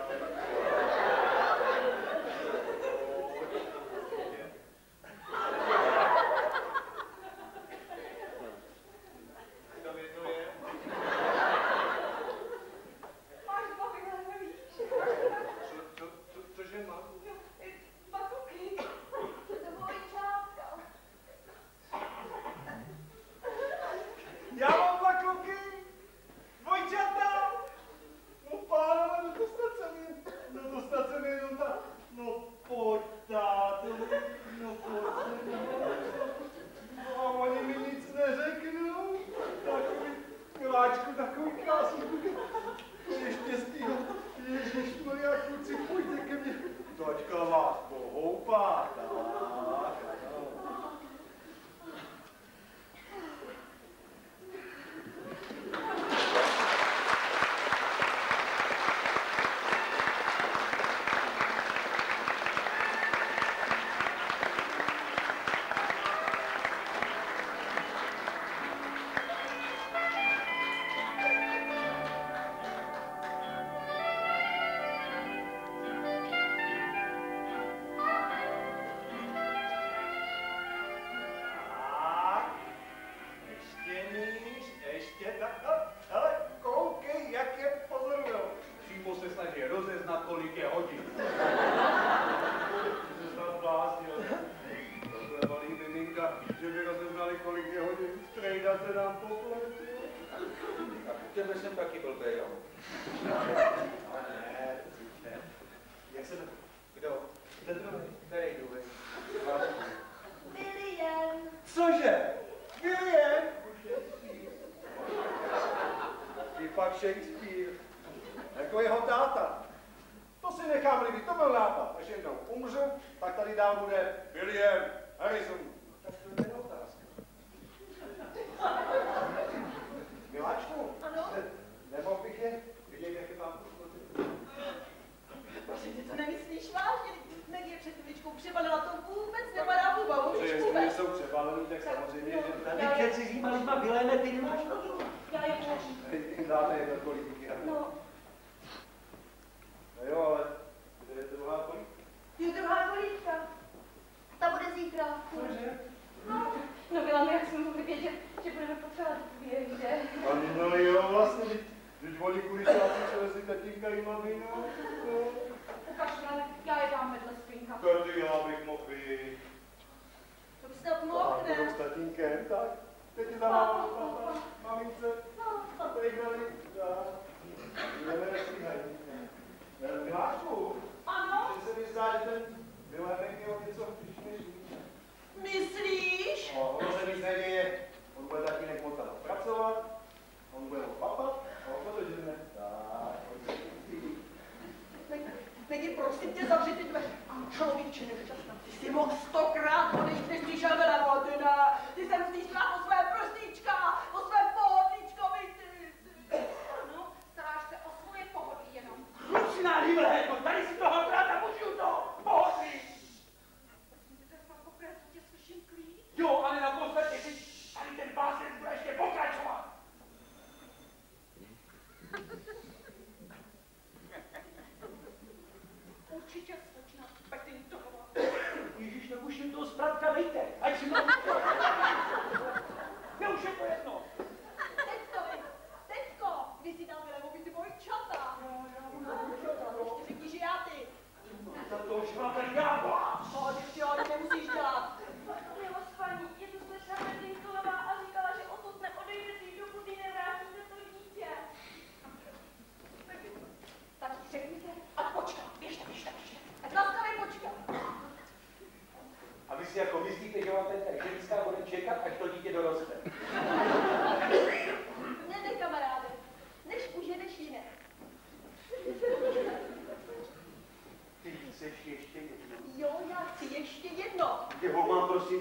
tam jedno je. Máš babi, ale nevíš. Cože mám? Dva kuky. Dvojčátka. Já mám dva kluky, dvojčata. No pánové, dostat se mi jenom tak. No pojď, táto, no pojď. No a oni mi nic neřeknou. Takový, Miláčku, takový krásný kluk. Je štěstí, ježišmarja, kluci, pojďte ke mně. Tačka vás pohoupá, tak, ano. Tak, ještě tak, no, ale koukej, jak je pozorujou. Přímo se snaží rozeznat, kolik je hodin. Jsi se snad bláznil. Tohle malý miminka, že by rozeznali, kolik je hodin. Strejda se nám popletil. A u tebe jsem taky blbej, jo? Ne, ne. Jak se to... Kdo? Ten druhý. Který druhý? William. Cože? William? Ty pak Shakespeare. Jako jeho táta. To si nechám líbit, to byl nápad. Až jednou umřu, tak tady dál bude William Harrison. Tak to je otázka. Miláčku? Ano? Nemohl bych je vidět, jak je mám Prosím tě, to nemyslíš vážně? Meg je před chvíličkou přebalila, to vůbec nepadá vůbec, už Jestli vůbec. jsou přebalený, tak samozřejmě, že Tady před cizíma lidma vyléne, ty nemáš rozum. Já je použiju. jim dáme jedno kolíky. No, No jo, ale kde je druhá kolíka? Je druhá kolítka. Ta bude zítra. Cože? no byla mi, jak jsme mohli vědět, že budeme potřebovat věže. No jo, vlastně, když oni kuličáci převezli tatínka i maminu, no. Ukaž, ale já je dám vedle spinka. Tady já bych mohl být. To by snad mohl, Budou ne? s tatínkem, tak. Teď je zavolám, mamince, tady hrali, tak. Jdeme nestíhají. Miláčku, Ano? že se mi zdá, že ten Milánek je o něco příšnější. Myslíš? No, ono se nic neděje. On bude tatínek moc tam pracovat, on bude ho papat, a on to jdeme. Tak, Peggy, prosím tě, zavři ty dveře. Človíče nešťastná, ty jsi mohl 100krát odejít, než přišel Vela, ty ne. Ty jsem stýsla o své prstíčka, o své pohodlíčko, ty.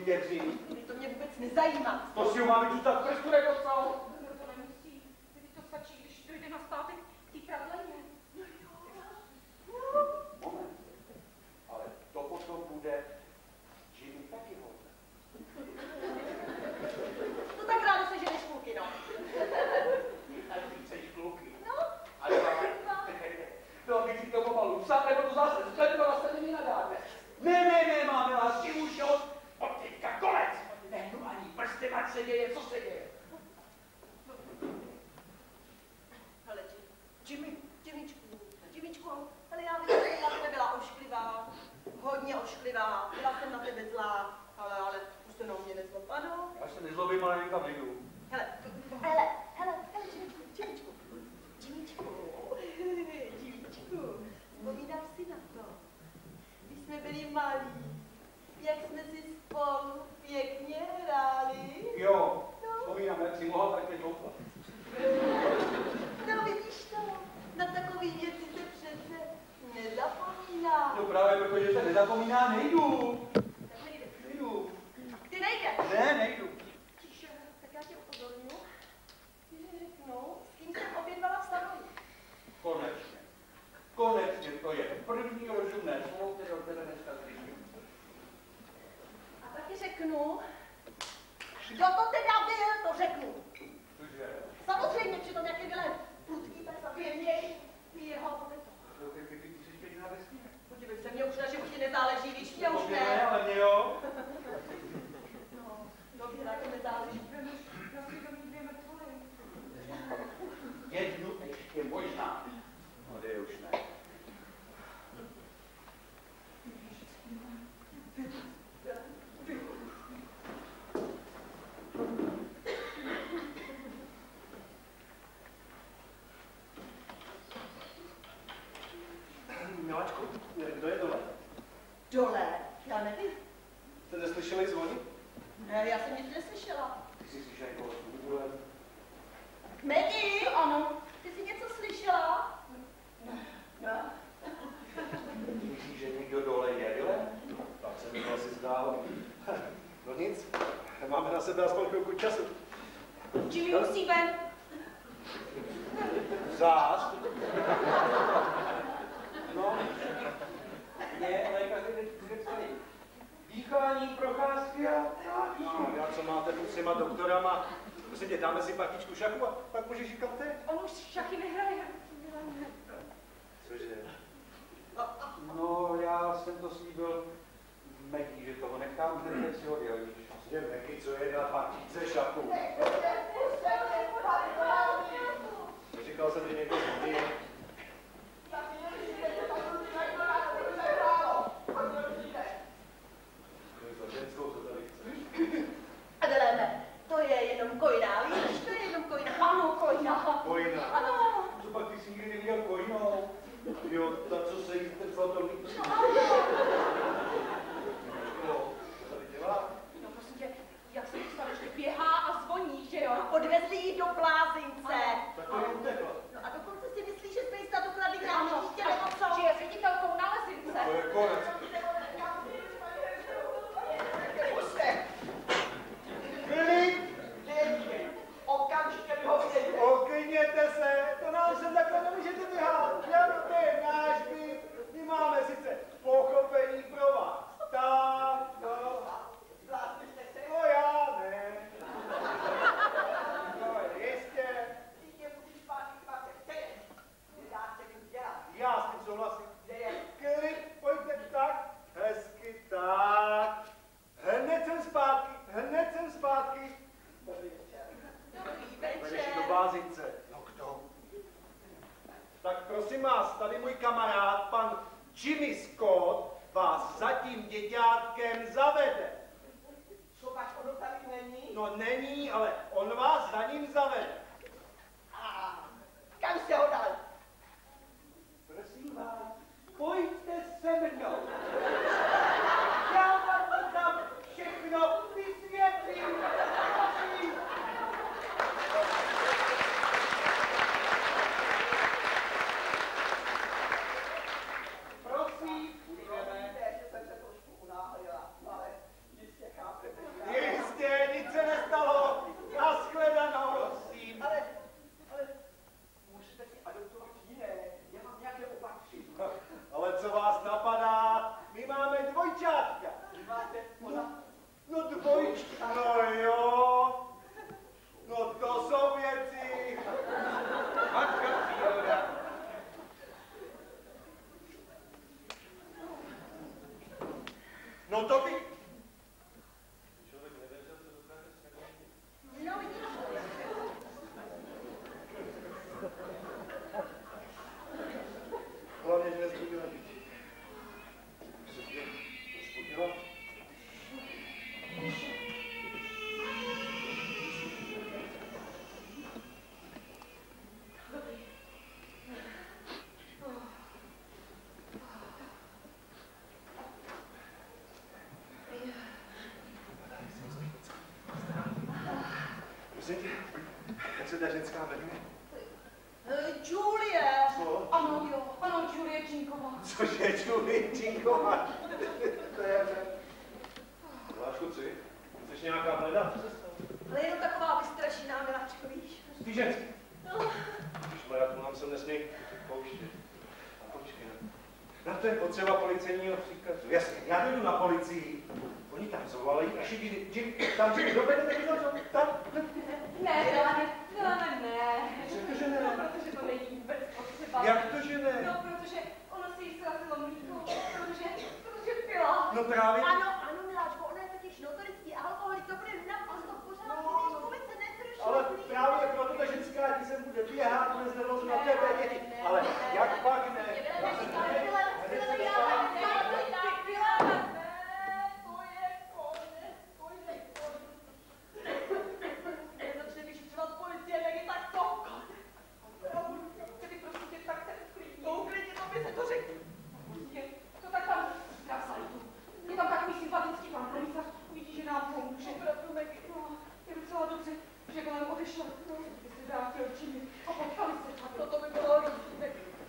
vítězí. To mě vůbec nezajímá. To si ho máme čítat v prstu, nebo co? No to nemusí. Teď to stačí, když dojde na zpátek tý pradleně. Moment. Ale to potom bude Jimmy taky hodně. No tak ráno se ženeš kluky, no. A ty chceš kluky. No. Ale to bych si to pomalu psal, nebo to zase skladilo, zase mi nadáte. Ne, máme vás tím už od teďka konec. Nehnu ani prstem, ať se děje, co se děje. Hele, Jimmyčku, ale já vím, že jsem na tebe byla ošklivá, hodně ošklivá, byla jsem na tebe zlá, ale už to na mě nezlob, ano? Já se nezlobím, ale nikam nejdu. Hele, Jimmyčku, vzpomínáš si na to, když jsme byli malí, jak jsme si spolu pěkně hráli? Jo, vzpomínám, jak si mohla tak doufat. No vidíš to, na takový věci se přece nezapomíná. No právě protože se nezapomíná, nejdu. Tak nejdeš. Ty nejdeš? Ne, nejdu. Tiše, tak já tě upozorňuji. Ty řeknu, s kým jsem obědvala v Savoji. Konečně, to je první rozumné slovo, které od tebe dneska slyším. A taky řeknu, kdo to teda byl, to řeknu. Cože? Samozřejmě, přitom jaký byl prudký pes a věměj, jeho bude to. Ty musíš být na vesmír. Podívej se, mě už na životě nezáleží, víš, mě už Tobě ne. ale mě jo. No, dobře, na to nezáleží. Jednu ještě možná. No, to je už ne. Miláčku, kdo je dole? Dole? Já nevím. Jste neslyšeli zvony? Ne, já jsem nic neslyšela. Ty jsi slyšel někoho z Google? Maggie? Ano. Ty jsi něco slyšela? Ne. Myslíš, že někdo dole je, jo? Tak se mi to asi zdálo. No nic, máme na sebe aspoň chvilku času. Jimmy musí ven. Zás? No, ne, lékaři nepsali. Dýchání, procházky a tak. No, já co máte tu s těma doktorama? Prosím tě, dáme si partičku šachu a pak můžeš říkat ty. On už šachy nehraje. Cože? No, já jsem to slíbil Maggie, že toho nechám, hned si ho vyhodíš. Prostě Meky, co je na partičce šachu? Říkal jsem, že někdo zhodí. Adeleme, to je jenom kojná, víš, to je jenom kojná. Ano, kojná. Kojna. Ano. Co pak ty jsi nikdy neviděl kojnou? Jo, ta, co se jí trvá to líp. Co tady dělá? No prosím tě, jak se dostaneš, že běhá a zvoní, že jo? Odvezli ji do blázince. Tak to jí utekla. No a dokonce si myslí, že jsme jí snad ukradli krávní dítě, nebo co? Že je ředitelkou na lezince. To je konec. Filip, okamžitě mi ho vyjde. Oklidněte se, to nám se takhle nemůžete běhat. Já to je náš byt. My máme sice pochopení pro vás. Tak, no. Zvládli jste se. No já ne. No jistě. Dítě musí zpátky k matce. Chceš? Nedá se nic dělat. Já s tím souhlasím. Kde je? Klid, pojďte tak. Hezky, tak. Hned jsem zpátky, hned jsem zpátky. Dobrý večer. Dobrý Jdeš večer. do blázince. No kdo? Tak prosím vás, tady můj kamarád, pan Jimmy Scott, vás za tím děťátkem zavede. Co máš, ono tady není? No není, ale on vás za ním zavede. A kam jste ho dal? Prosím vás, pojďte se mnou. Já vám to tam všechno vysvětlím. Prosím. Prosím, půjdeme. Víte, že jsem se trošku unáhlila, ale jistě chápete. prosím tě, jak se ta ženská jmenuje? Julie. Co? Ano, jo, ano, Julie Činková. Cože, Julie Činková? To je... Vlášku, co? Jsi nějaká bleda? Co se stalo? Ale jenom taková vystrašená miláčko, víš? Ty ženský. No. Ježišmarja, to nám se nesmí pouštět. A počkej, na to je potřeba policejního příkazu. Jasně, já jdu na policii. Oni tam zavolají a šidí, tam Jimmy, dovedete mi to, tam? Ne, ne. Řekl, že ne. No, protože to není vůbec potřeba. Jak to, že ne? No, protože ono si jí zrazilo mlíko, protože pila. No právě. Ano, miláčko, ona je totiž notorický alkoholik, to bude naprosto v pořádku, víš, vůbec se netruší. Ale právě proto ta ženská ti se bude běhat, bude znerozu na tebe, děti. Ale jak pak ne? Je tam takový sympatický pan komisař, uvidí, že nám pomůže. Je docela dobře, že kolem odešel. By se vrátil činit a potkali se. A to by bylo rozdíle.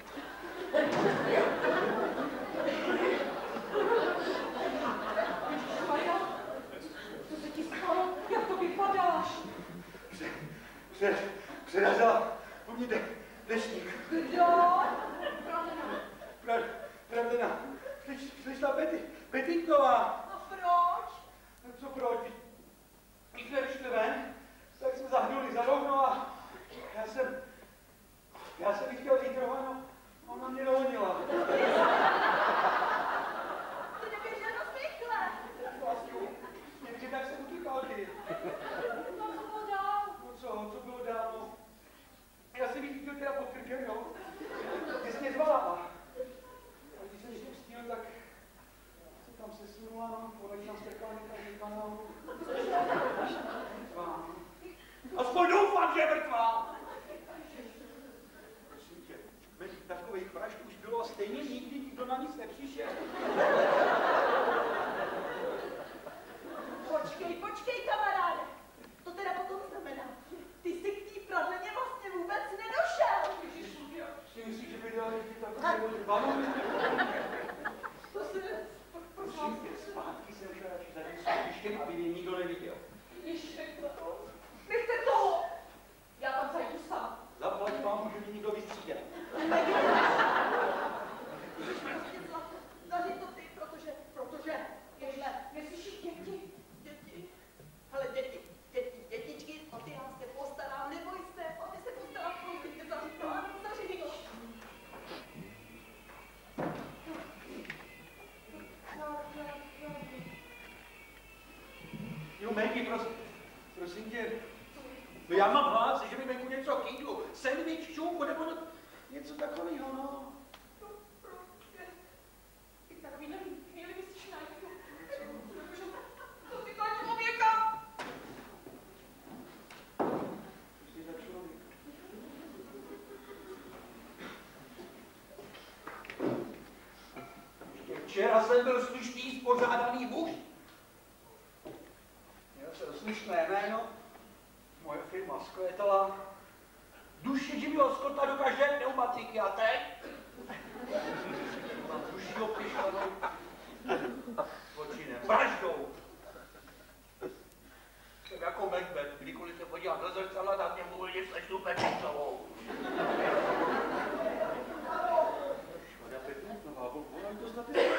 Maria, co se ti stalo? Jak to vypadáš? Přerazila po mně deštník. Kdo? Pravdena. Slyšela Petýnková. A proč? No co proč? Když jsme vyšli ven, tak jsme zahnuli za rohno a já jsem jí chtěl jít rohno a ona mě dohonila. To neběžel do světle. Lásku, někdy tak jsem utíkal ty. No, co bylo dál? No co bylo dál? No. Já jsem jí chtěl teda pod krkem, jo. Ty jsi mě zvala a když jsem ji pustil, tak se tam sesunula, no, podle tam strkala někam nahoru. Mrtvá. Aspoň doufám, že je mrtvá. Prosím tě, takových vražd už bylo a stejně nikdy nikdo na nic nepřišel. Počkej, kamaráde. To teda potom znamená, ty jsi k té prodleně vlastně vůbec nedošel. Ježiši, si myslíš, že by dělali ty takové balony? Prosím tě, zpátky jsem šel radši za tím světištěm, aby mě nikdo neviděl. Ježiš, nechte toho! Já tam zajdu sama. Zaplať vám, že mě nikdo vystřídá. Zaři to ty, protože, ježle, Neslyšíš děti? Hele, dětičky, o ty já se postarám, neboj se, o ty se postarám, prosím tě, zaři to, ano, zaři to. Jo, Maggie, prosím tě, no já mám hlás, že mi venku něco k jídlu, sandwich, šunku, nebo něco takového, no. Ty takový chvíli myslíš na jídlo. To ty tak člověka! Jsi za člověk. Ještě včera jsem byl slušný, spořádaný muž. Měl jsem slušné jméno, moje firma zkvétala. Duši Jimmyho Scotta do každé pneumatiky a teď mám duši opěštanou zločinem, vraždou. Jsem jako Macbeth, kdykoliv se podívám do zrcadla, tak mě mluví, že slečnu Petýnkovou. Škoda Petýnková, ona to snad je.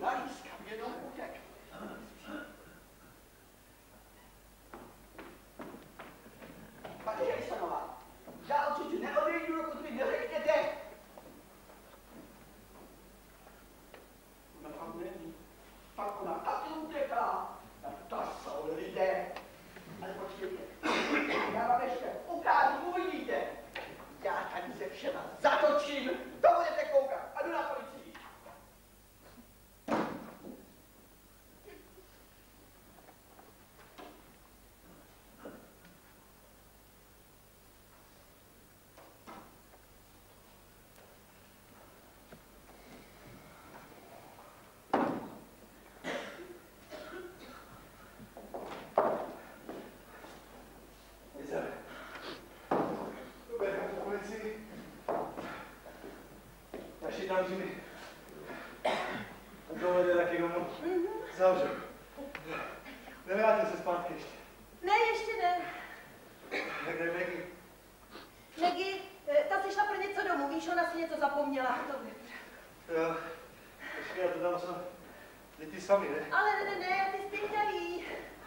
Dunajskam jenom utek. Paní Hejsanová, dál si neodejdu, dokud mi neřekněte. Ona tam není. Tak ona taky uteká. To jsou lidé. Ale počkejte, já vám ještě ukážu, uvidíte. Já tady se všema zatočím, to budete koukat a jdu na policii. Naši tam mi dovede taky domů zavřel. Nevrátil se zpátky ještě. Ne, ještě ne. Tak kde je Maggie? Maggie, ta si šla pro něco domů, víš, ona si něco zapomněla. To vím. Jo, počkej, já to tam jsem ty sami, ne? Ale ne, ty jsi mělý.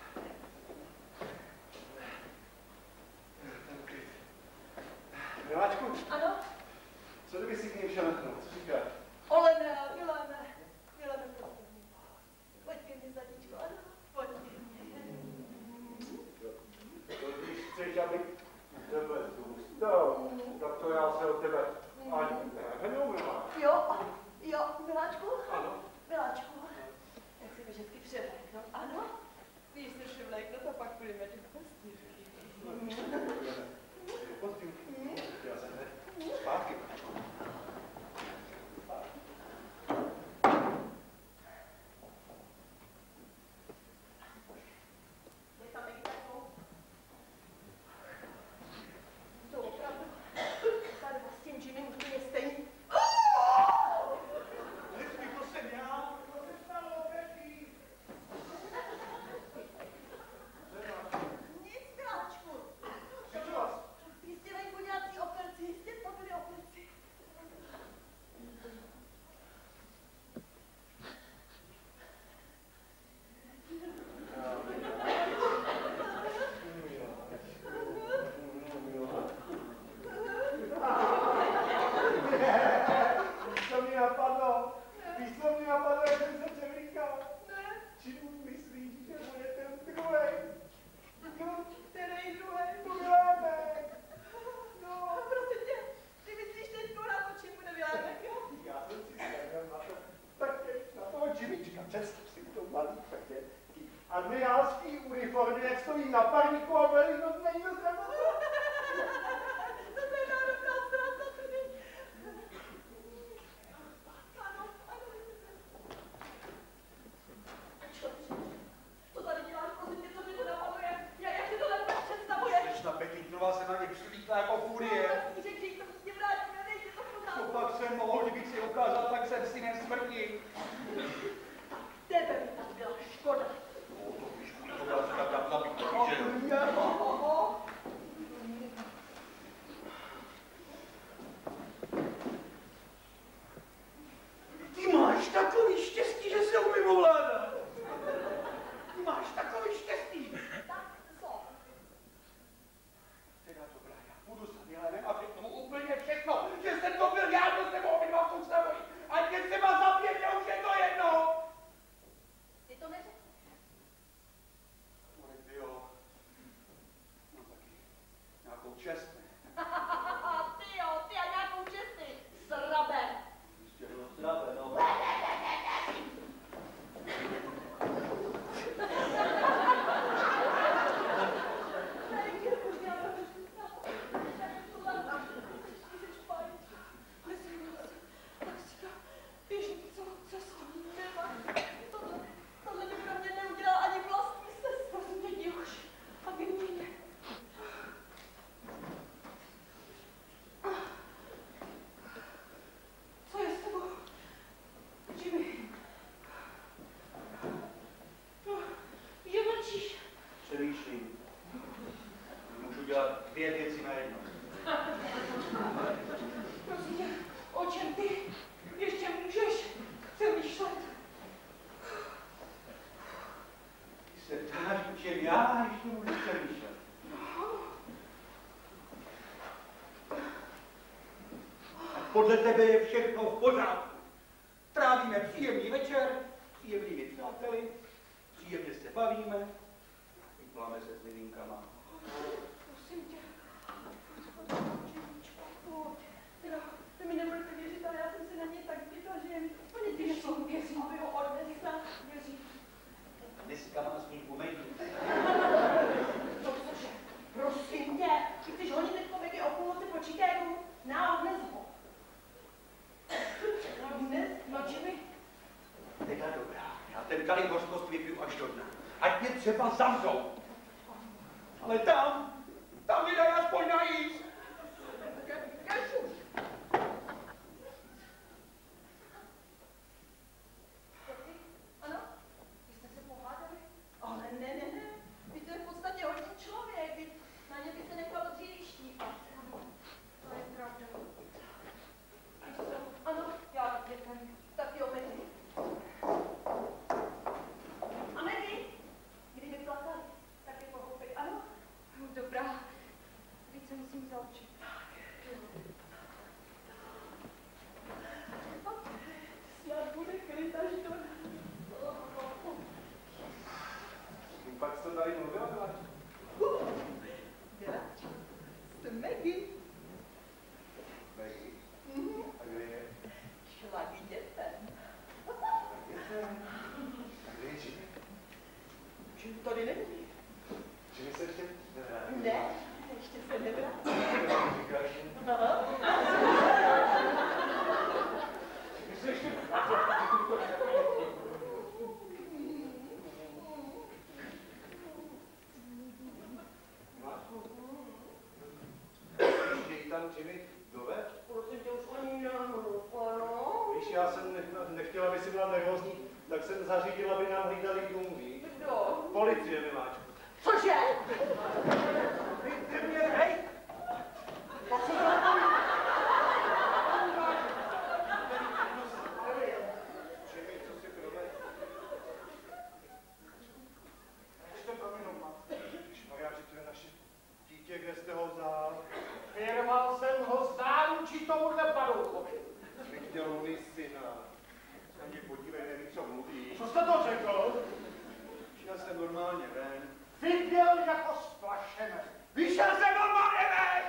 Miláčku, Ano? co kdyby si k ním šel natknout? Co říkáš? Olene, Milane, prosím. Pojď ke mně, zlatíčko, ano, pojď ke mně. Když chceš, abych tebe zůstal, tak to já se od tebe ani neumila. Jo, Miláčku? Ano. Miláčku, jak si mi vždycky převléknout, ano? Víš se převléknout a pak půjdeme do postýlky. Já se hned zpátky. Je tam Maggie? To opravdu, tady s tím Jimmym úplně stejný. Nespíkl jsem já, co se stalo, Betty? Nic, Miláčku. Křiču vás. Jistě venku nějací operci, jistě to byli operci. Víš, co mě napadlo, jak jsem se převlíkal? Čím myslíš, že bude ten druhej? Který druhý? To Milánek. No, prosím tě, ty myslíš teď na to, čím bude Milánek, jo? Já jsem si vzpomněl na to, také na toho Jimmyčka, představ si to malý také. Admirálský uniformě, jak stojí na parníku a velí, no není to zrema. To je dobrá strana tedy. Ano. Co tady děláš, prosím tě, co mi to napadlo, jak si to takhle představuješ? Slyšna, Peklíknová se na ně přilítla jako furie. Řekni, to prostě vrátíme, nejde to pořád. To pak jsem mohl, kdybych si ukázal, tak jsem synem smrti. Tebe mi tak byla škoda. To když budu to dát říkat, tak zabít to, že jo. Ty máš takový štěstí, že se umím ovládat. Ty máš takový štěstí. Tak co? Teda dobrá, já budu za Milanem a řeknu mu úplně všechno, že jsem to byl já, kdo se mu obědval v soustavuji. Ať mě třeba zabije, mě už je to jedno. Ty to neřekl. Ale ty jo. No taky nějakou čest, ne? Ty jo, ty a nějakou česty. Srabe. Ještě bylo zdravé, no. Tohle by pro mě neudělal ani vlastní sestra, změní už. A vyměně. Co je s tebou? Jimmy. Že mlčíš? Přemýšlím. Můžu dělat dvě věci najednou. Prosím tě, o čem ty ještě můžeš přemýšlet? můžu přemýšlet. Podle tebe je všechno v pořádku. Trávíme příjemný večer, příjemnými přáteli, příjemně se bavíme, vypláme se s miminkama. Prosím tě. Teda, ty mi nebudete věřit, ale já jsem se na něj tak zbytla, že oni ty jsou věří, aby ho odnesla. Věří. Dneska má zmínku mejdu. No cože? Prosím tě, ty chceš honit teďko Megy o půlnoci po Chicagu? Odnes ho. Odnes? No Jimmy? Teda dobrá, já ten kaligořkost vypiju až do dna. Ať mě třeba zavřou. Ale tam mi dají aspoň najíst. Ježuš. Ano? Vy jste se pohádali? Ale ne. Vy to je v podstatě hodný člověk. Vy na ně by se nechal dřív štípat. Ano, to je pravda. Ano, já děkuji. Tak jo, Megy. A Megy, kdyby plakali, tak je pochopit. Ano? Dobrá. Teď se musím zaučit. Snad bude klid až do... Pak jste tady mluvila, Miláčku? Děláčku, jste Megy. Megy. A kde je? Šla k dětem. A kde je Jimmy? Jim tady není. Jimmy se ještě nevrátil. Ne, ještě se nevrátil. Říkáš, Ty se ještě Chtějí tam Jimmy dovést? Prosím tě, už ani náhodou, ano? Víš, já jsem nechtěla, aby si byla nervózní, tak jsem zařídil, aby nám hlídali dům, víš? Kdo? Policie, Miláčku. Cože? Ty mě hej! Jimmy, co si provedl? Ještě prominou, mám. Ježišmarja, že to je naše dítě, kde jste ho vzal? Firmal jsem ho z náručí tomuhle padouchovi. Bych chtěl mluvit syna. Na mě podívej, neví, co mluví. Co jste to řekl? Šel jsem normálně ven. Viděl jako splašený. Vyšel jsem normálně ven!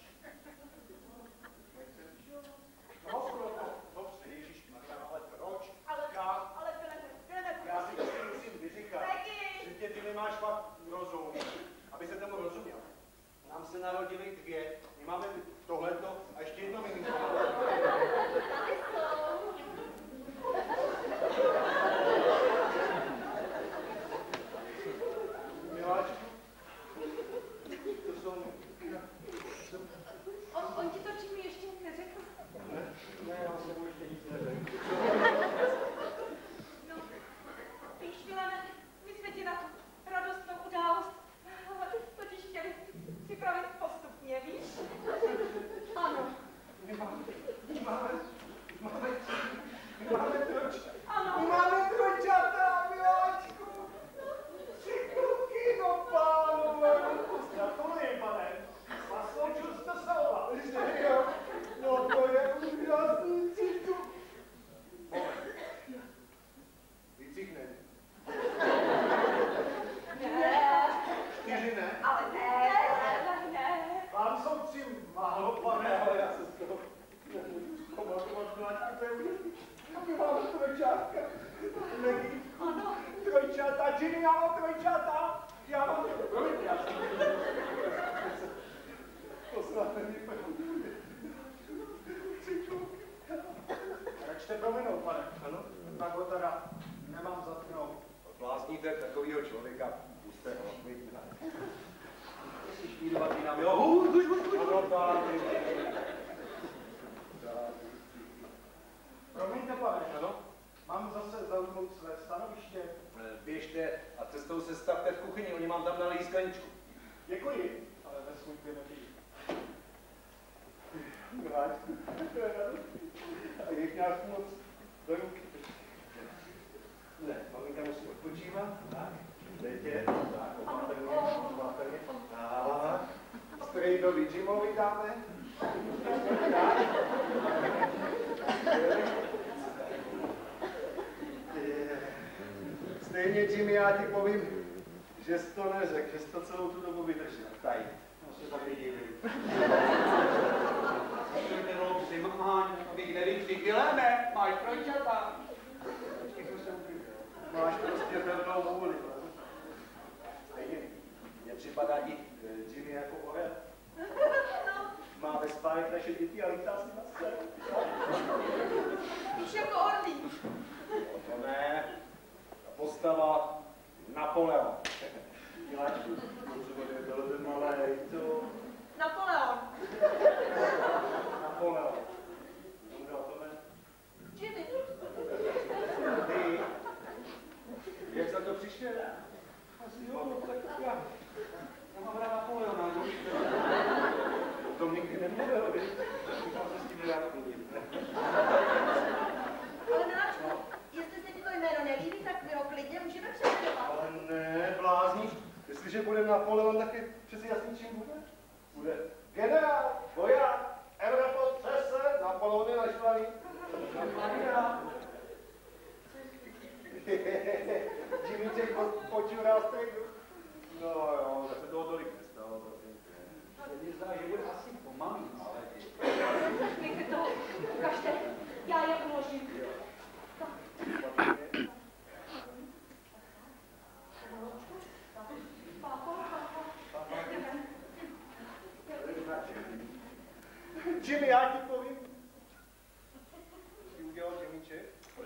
Dobře, ježišmarja, ale proč? Ale Já si to musím vyříkat. Megy! Že ty nemáš fakt rozum, aby se tomu rozuměl. Nám se narodili dvě, my máme tohleto a ještě jedno miminko. Tady jsou. Miláčku, to jsou... On ti to Jimmy ještě neřekl? Ne, já jsem mu ještě nic neřekl. No, víš, Milane, my jsme ti na tu radostnou událost totiž chtěli připravit postupně, víš? Ano. My máme trojčata, Miláčku. 3 kluky, no pánové. Gratuluji, pane. Zasloužil jste se oba. Jo, no to je úžasný citu. Moment. Vících ne. Ne. 4 ne. Ale ne. Vám jsou 3 málo, pane, ale já se z toho nemůžu zkomatovat, Miláčku, to je úžasný. My máme trojčátka. Megy. Ano. Trojčata, Jimmy, já mám trojčata. Já mám... Promiňte, já jsem... Posláte mi první. 3 kluky. Račte prominou, pane. Ano? Tak ho teda nemám zatknout. Blázníte takovýho člověka, puste ho, vidíte. Jsi špídovat jinam, jo? Huž. Ano, páni. Promiňte, pane. Ano? Mám zase zaujmout své stanoviště. Běžte a cestou se stavte v kuchyni, oni mám tam nalít skleničku. Děkuji, ale ve svůj neví. Miláčku, to je radostný. A jich nějak moc do ruky. Ne, maminka musí odpočívat, tak. Dejte, tak, opatrně. Jirovi Jimovi dáme? Stejně, Jimmy, já ti povím, že jsi to neřekl, že jsi to celou tu dobu vydržel. Tady. No se taky divím. Ty louci, abych nevykřikila, ne? Máš trojčata. Máš prostě pevnou vůli. Stejně, mně připadá Jimmy jako orel. Má ve spánek naše děti a lítá si na sebe. Víš jako orlí. To ne. Ta postava Napoleon. Miláčku, byl by malej, to... Napoleon. Napoleon. Kdo to ne? Jimmy. Ty. Jak za to přišel? Asi jo, tak já mám rád Napoleona, že? O tom nikdy nemluvil, víš? Říkám se s tím rád mluvím. Ale Miláčku, jestli se ti to jméno nelíbí, tak my ho klidně můžeme přejmenovat. Ale ne, blázníš. Jestliže bude Napoleon, tak je přeci jasný, čím bude. Bude generál, voják, Evropos, přese, Napoleon je naštvaný. Jimmy tě počurá stejku. No jo, tak se toho tolik nestalo, prosím tě. Se mi zdá, že bude asi pomalý, ale... Nechte to, ukažte, já je uložím. Jimmy, já ti povím. Jsi udělal Jimmyček?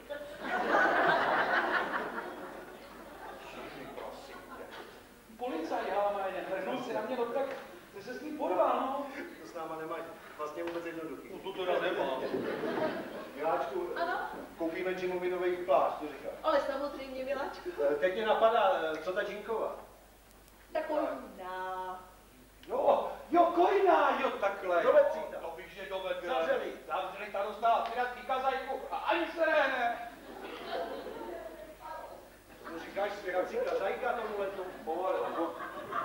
Policajt, já má jeden, hrnul si na mě, no tak ty se s ním porval, no. To s náma nemáš vlastně vůbec jednoduchý. No to teda nemá. Miláčku, Ano? koupíme Jimovi nový plášť, to říkáš. Ale samozřejmě, Miláčku. Teď mě napadá, co ta Džinková? Taková jiná. Jo, kojná, jo, takhle. Do vepříka. To bych že dovedl. Zavřeli. Zavřeli, ta dostala piratský kazajku a ani se ne. To říkáš svěrací kazajka tomuhle tomu povolil.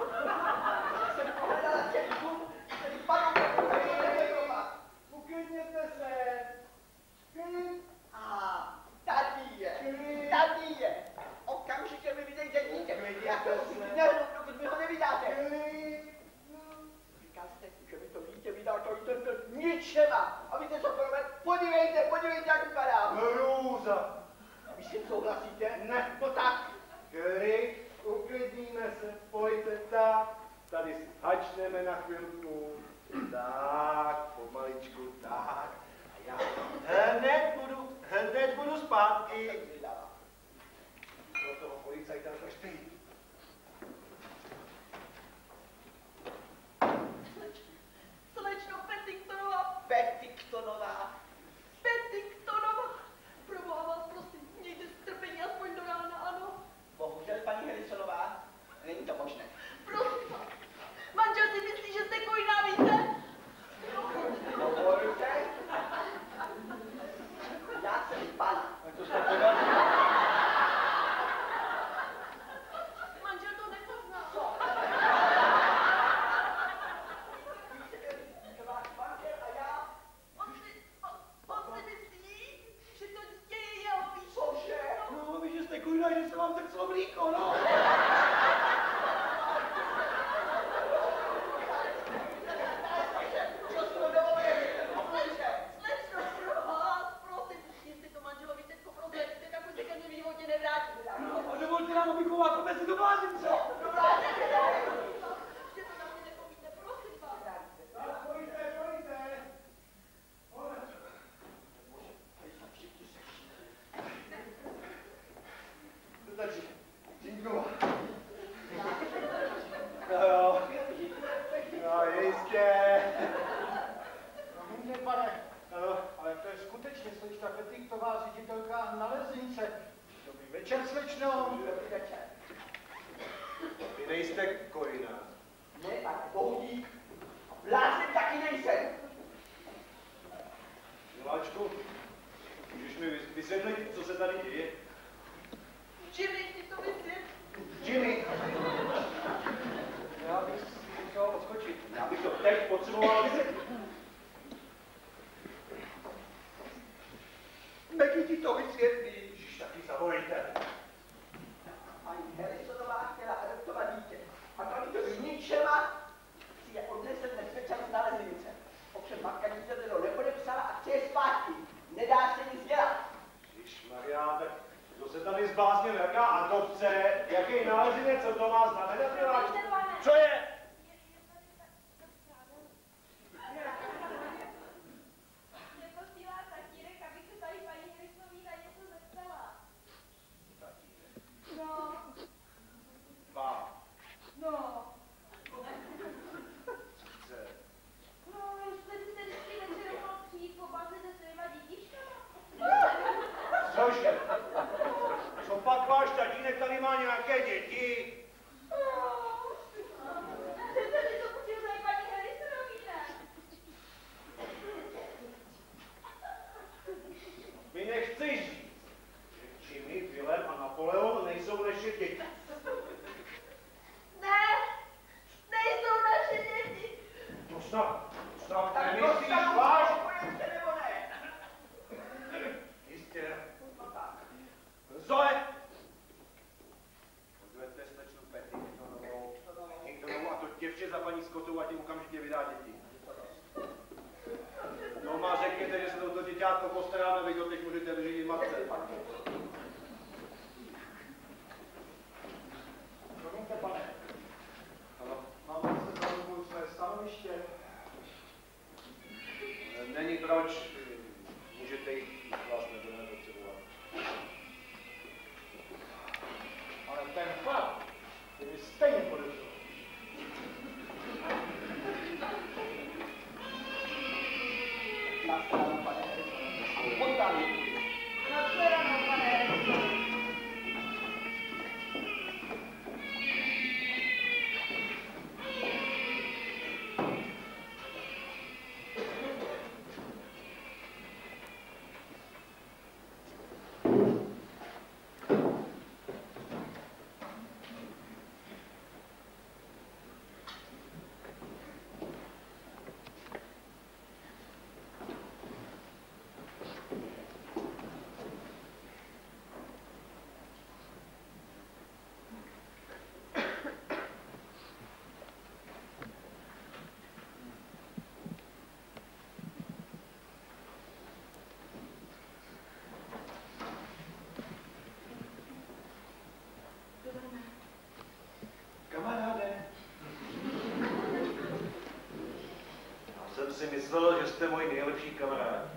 Uklidněte se. A tady je. Okamžitě mi vydejte dítě. Já to nehnu, dokud mi ho nevydáte. Říkáte, že mi to dítě vydal, to nic nemá. A víte, co provedl? Podívejte, jak vypadá. Hrůza. Vy si souhlasíte? Ne. No tak. Kry, uklidníme se, pojďte tak. Tady si hačneme na chvilku. Tak, pomaličku, tak. A já hned budu zpátky. Pro toho policajta trošku. Slečno Pettingtonová. Pettingtonová. Proboha vás, prosím, mějte strpení aspoň do rána, ano. Bohužel, paní Harrisonová, není to možné. Prosím vás. Manžel si myslí, že jste kojná, víte? Dovolíte? Já jsem pana. Tak to jste podali. Manžel to nepozná. Co? Že váš manžel a já? On si myslí, že to dítě je jeho, víš? Cože? No, víš, že jste kojná, že se vám trclo mlíko, no. Co si to dovolíte? Slečno, pro vás, prosím, jestli to manželovi teďko prozradíte, tak už se ke mně v životě nevrátí. No, a dovolte nám, abychom vás obecně do blázince. Že to na mě nepomíte, prosím vás. Takže, Džinková. No, jistě. Promiňte, pane, Ano, ale to je skutečně slečna Pettingtová, ředitelka Naleznice. Dobrý večer, slečno. Dobrý večer. vy nejste kojina. Ne, pane, boudík. Blázen taky nejsem. Miláčku, můžeš mi vysvětlit, co se tady děje? Jimmy, ti to vysvětlí. Jimmy, Já bych si chtěl odskočit. já bych to teď potřeboval vysvětlit. Meky ti to vysvětlí. Ježiš, taky zavolejte. Paní Harrisonová chtěla adoptovat dítě. A tady to zničela, si je odnesl nebezpečný z nalezenice. Ovšem matka dítěte nepodepsala a chce je zpátky. Nedá se nic dělat. Ježišmarja, tak to se tady zbláznil, jaká adopce, jaký nálezinec, co to má znamenat, miláčku? Co je? Mě posílá tatírek, abych se tady paní Harrisový na něco zeptala. No. Vám. No. Chce. No, jestli byste vždycky večer mohl přijít pobavit se svýma dětičkama. Cože? Co pak váš tatínek tady má nějaké děti? Chcete si to potěhnout paní Harrisonový, ne? Mi nechceš říct, že Jimmy, Willem a Napoleon nejsou naše děti. Ne, nejsou naše děti. To snad Tak nemyslíš dostanu váš? spokojence nebo ne? Jistě. Zoe! Odvedte slečnu Petty Hintonovou a to děvče za paní Scottovou a tím okamžitě vydá děti. Doma řekněte, že se touto děťátko postaráme, vy to teď můžete vyřídit matce. Promiňte, pane, Ano. mám se zaujmout své stanoviště. Není proč, můžete jít, vás nebudeme potřebovat. Ale ten chlap, ty mi stejně podepsal. Na stranu, pane Harrisonová. Spontánně. Nashledanou, pane Harrisonový. Kamaráde. Já jsem si myslel, že jste moji nejlepší kamarád.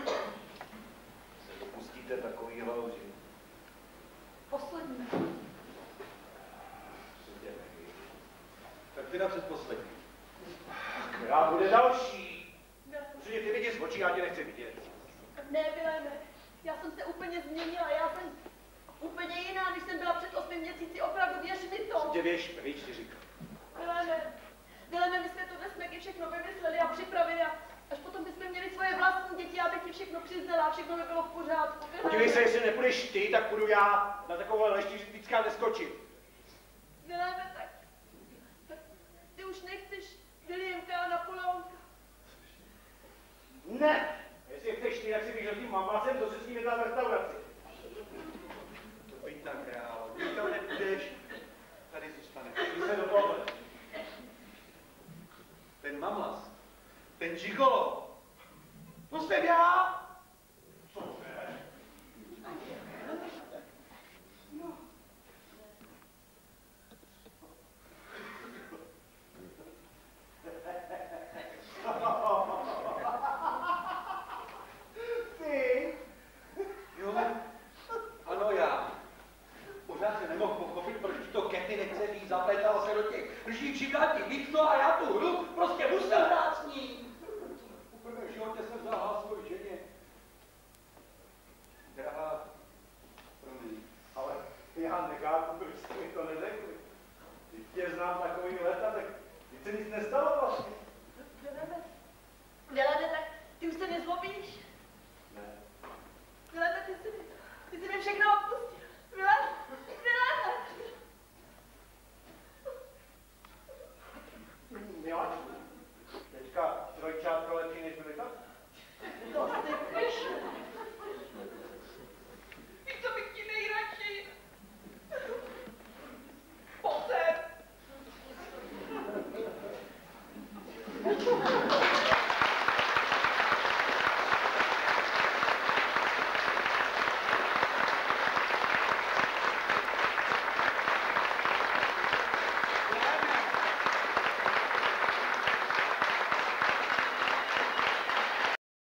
Se dopustíte takovýhle lži. Poslední. Tak teda předposlední. Která bude další? Protože ty lidi z očí, já tě nechci vidět. Ne, Vileme, já jsem se úplně změnila, já jsem úplně jiná, než jsem byla před 8 měsíci, opravdu věř mi to. Tě věš, pryč, ti říkám. Vileme, my jsme to dnes Meky všechno vymysleli a připravili a až potom bychom měli svoje vlastní děti, já bych ti všechno přiznala a všechno by bylo v pořádku. Podívej se, jestli nepůjdeš ty, tak půjdu já. Na takovou leštířická neskočím. Vileme, tak ty už nechceš Williamka a Napoleonka. Ne! Jestli chceš ty, tak si běž tím mamacem, to se s nimi dá v restauraci. To být tak král. Když tam nepůjdeš, tady zůstaneš. Ty se do toho. Ten mamlas, ten žigolo,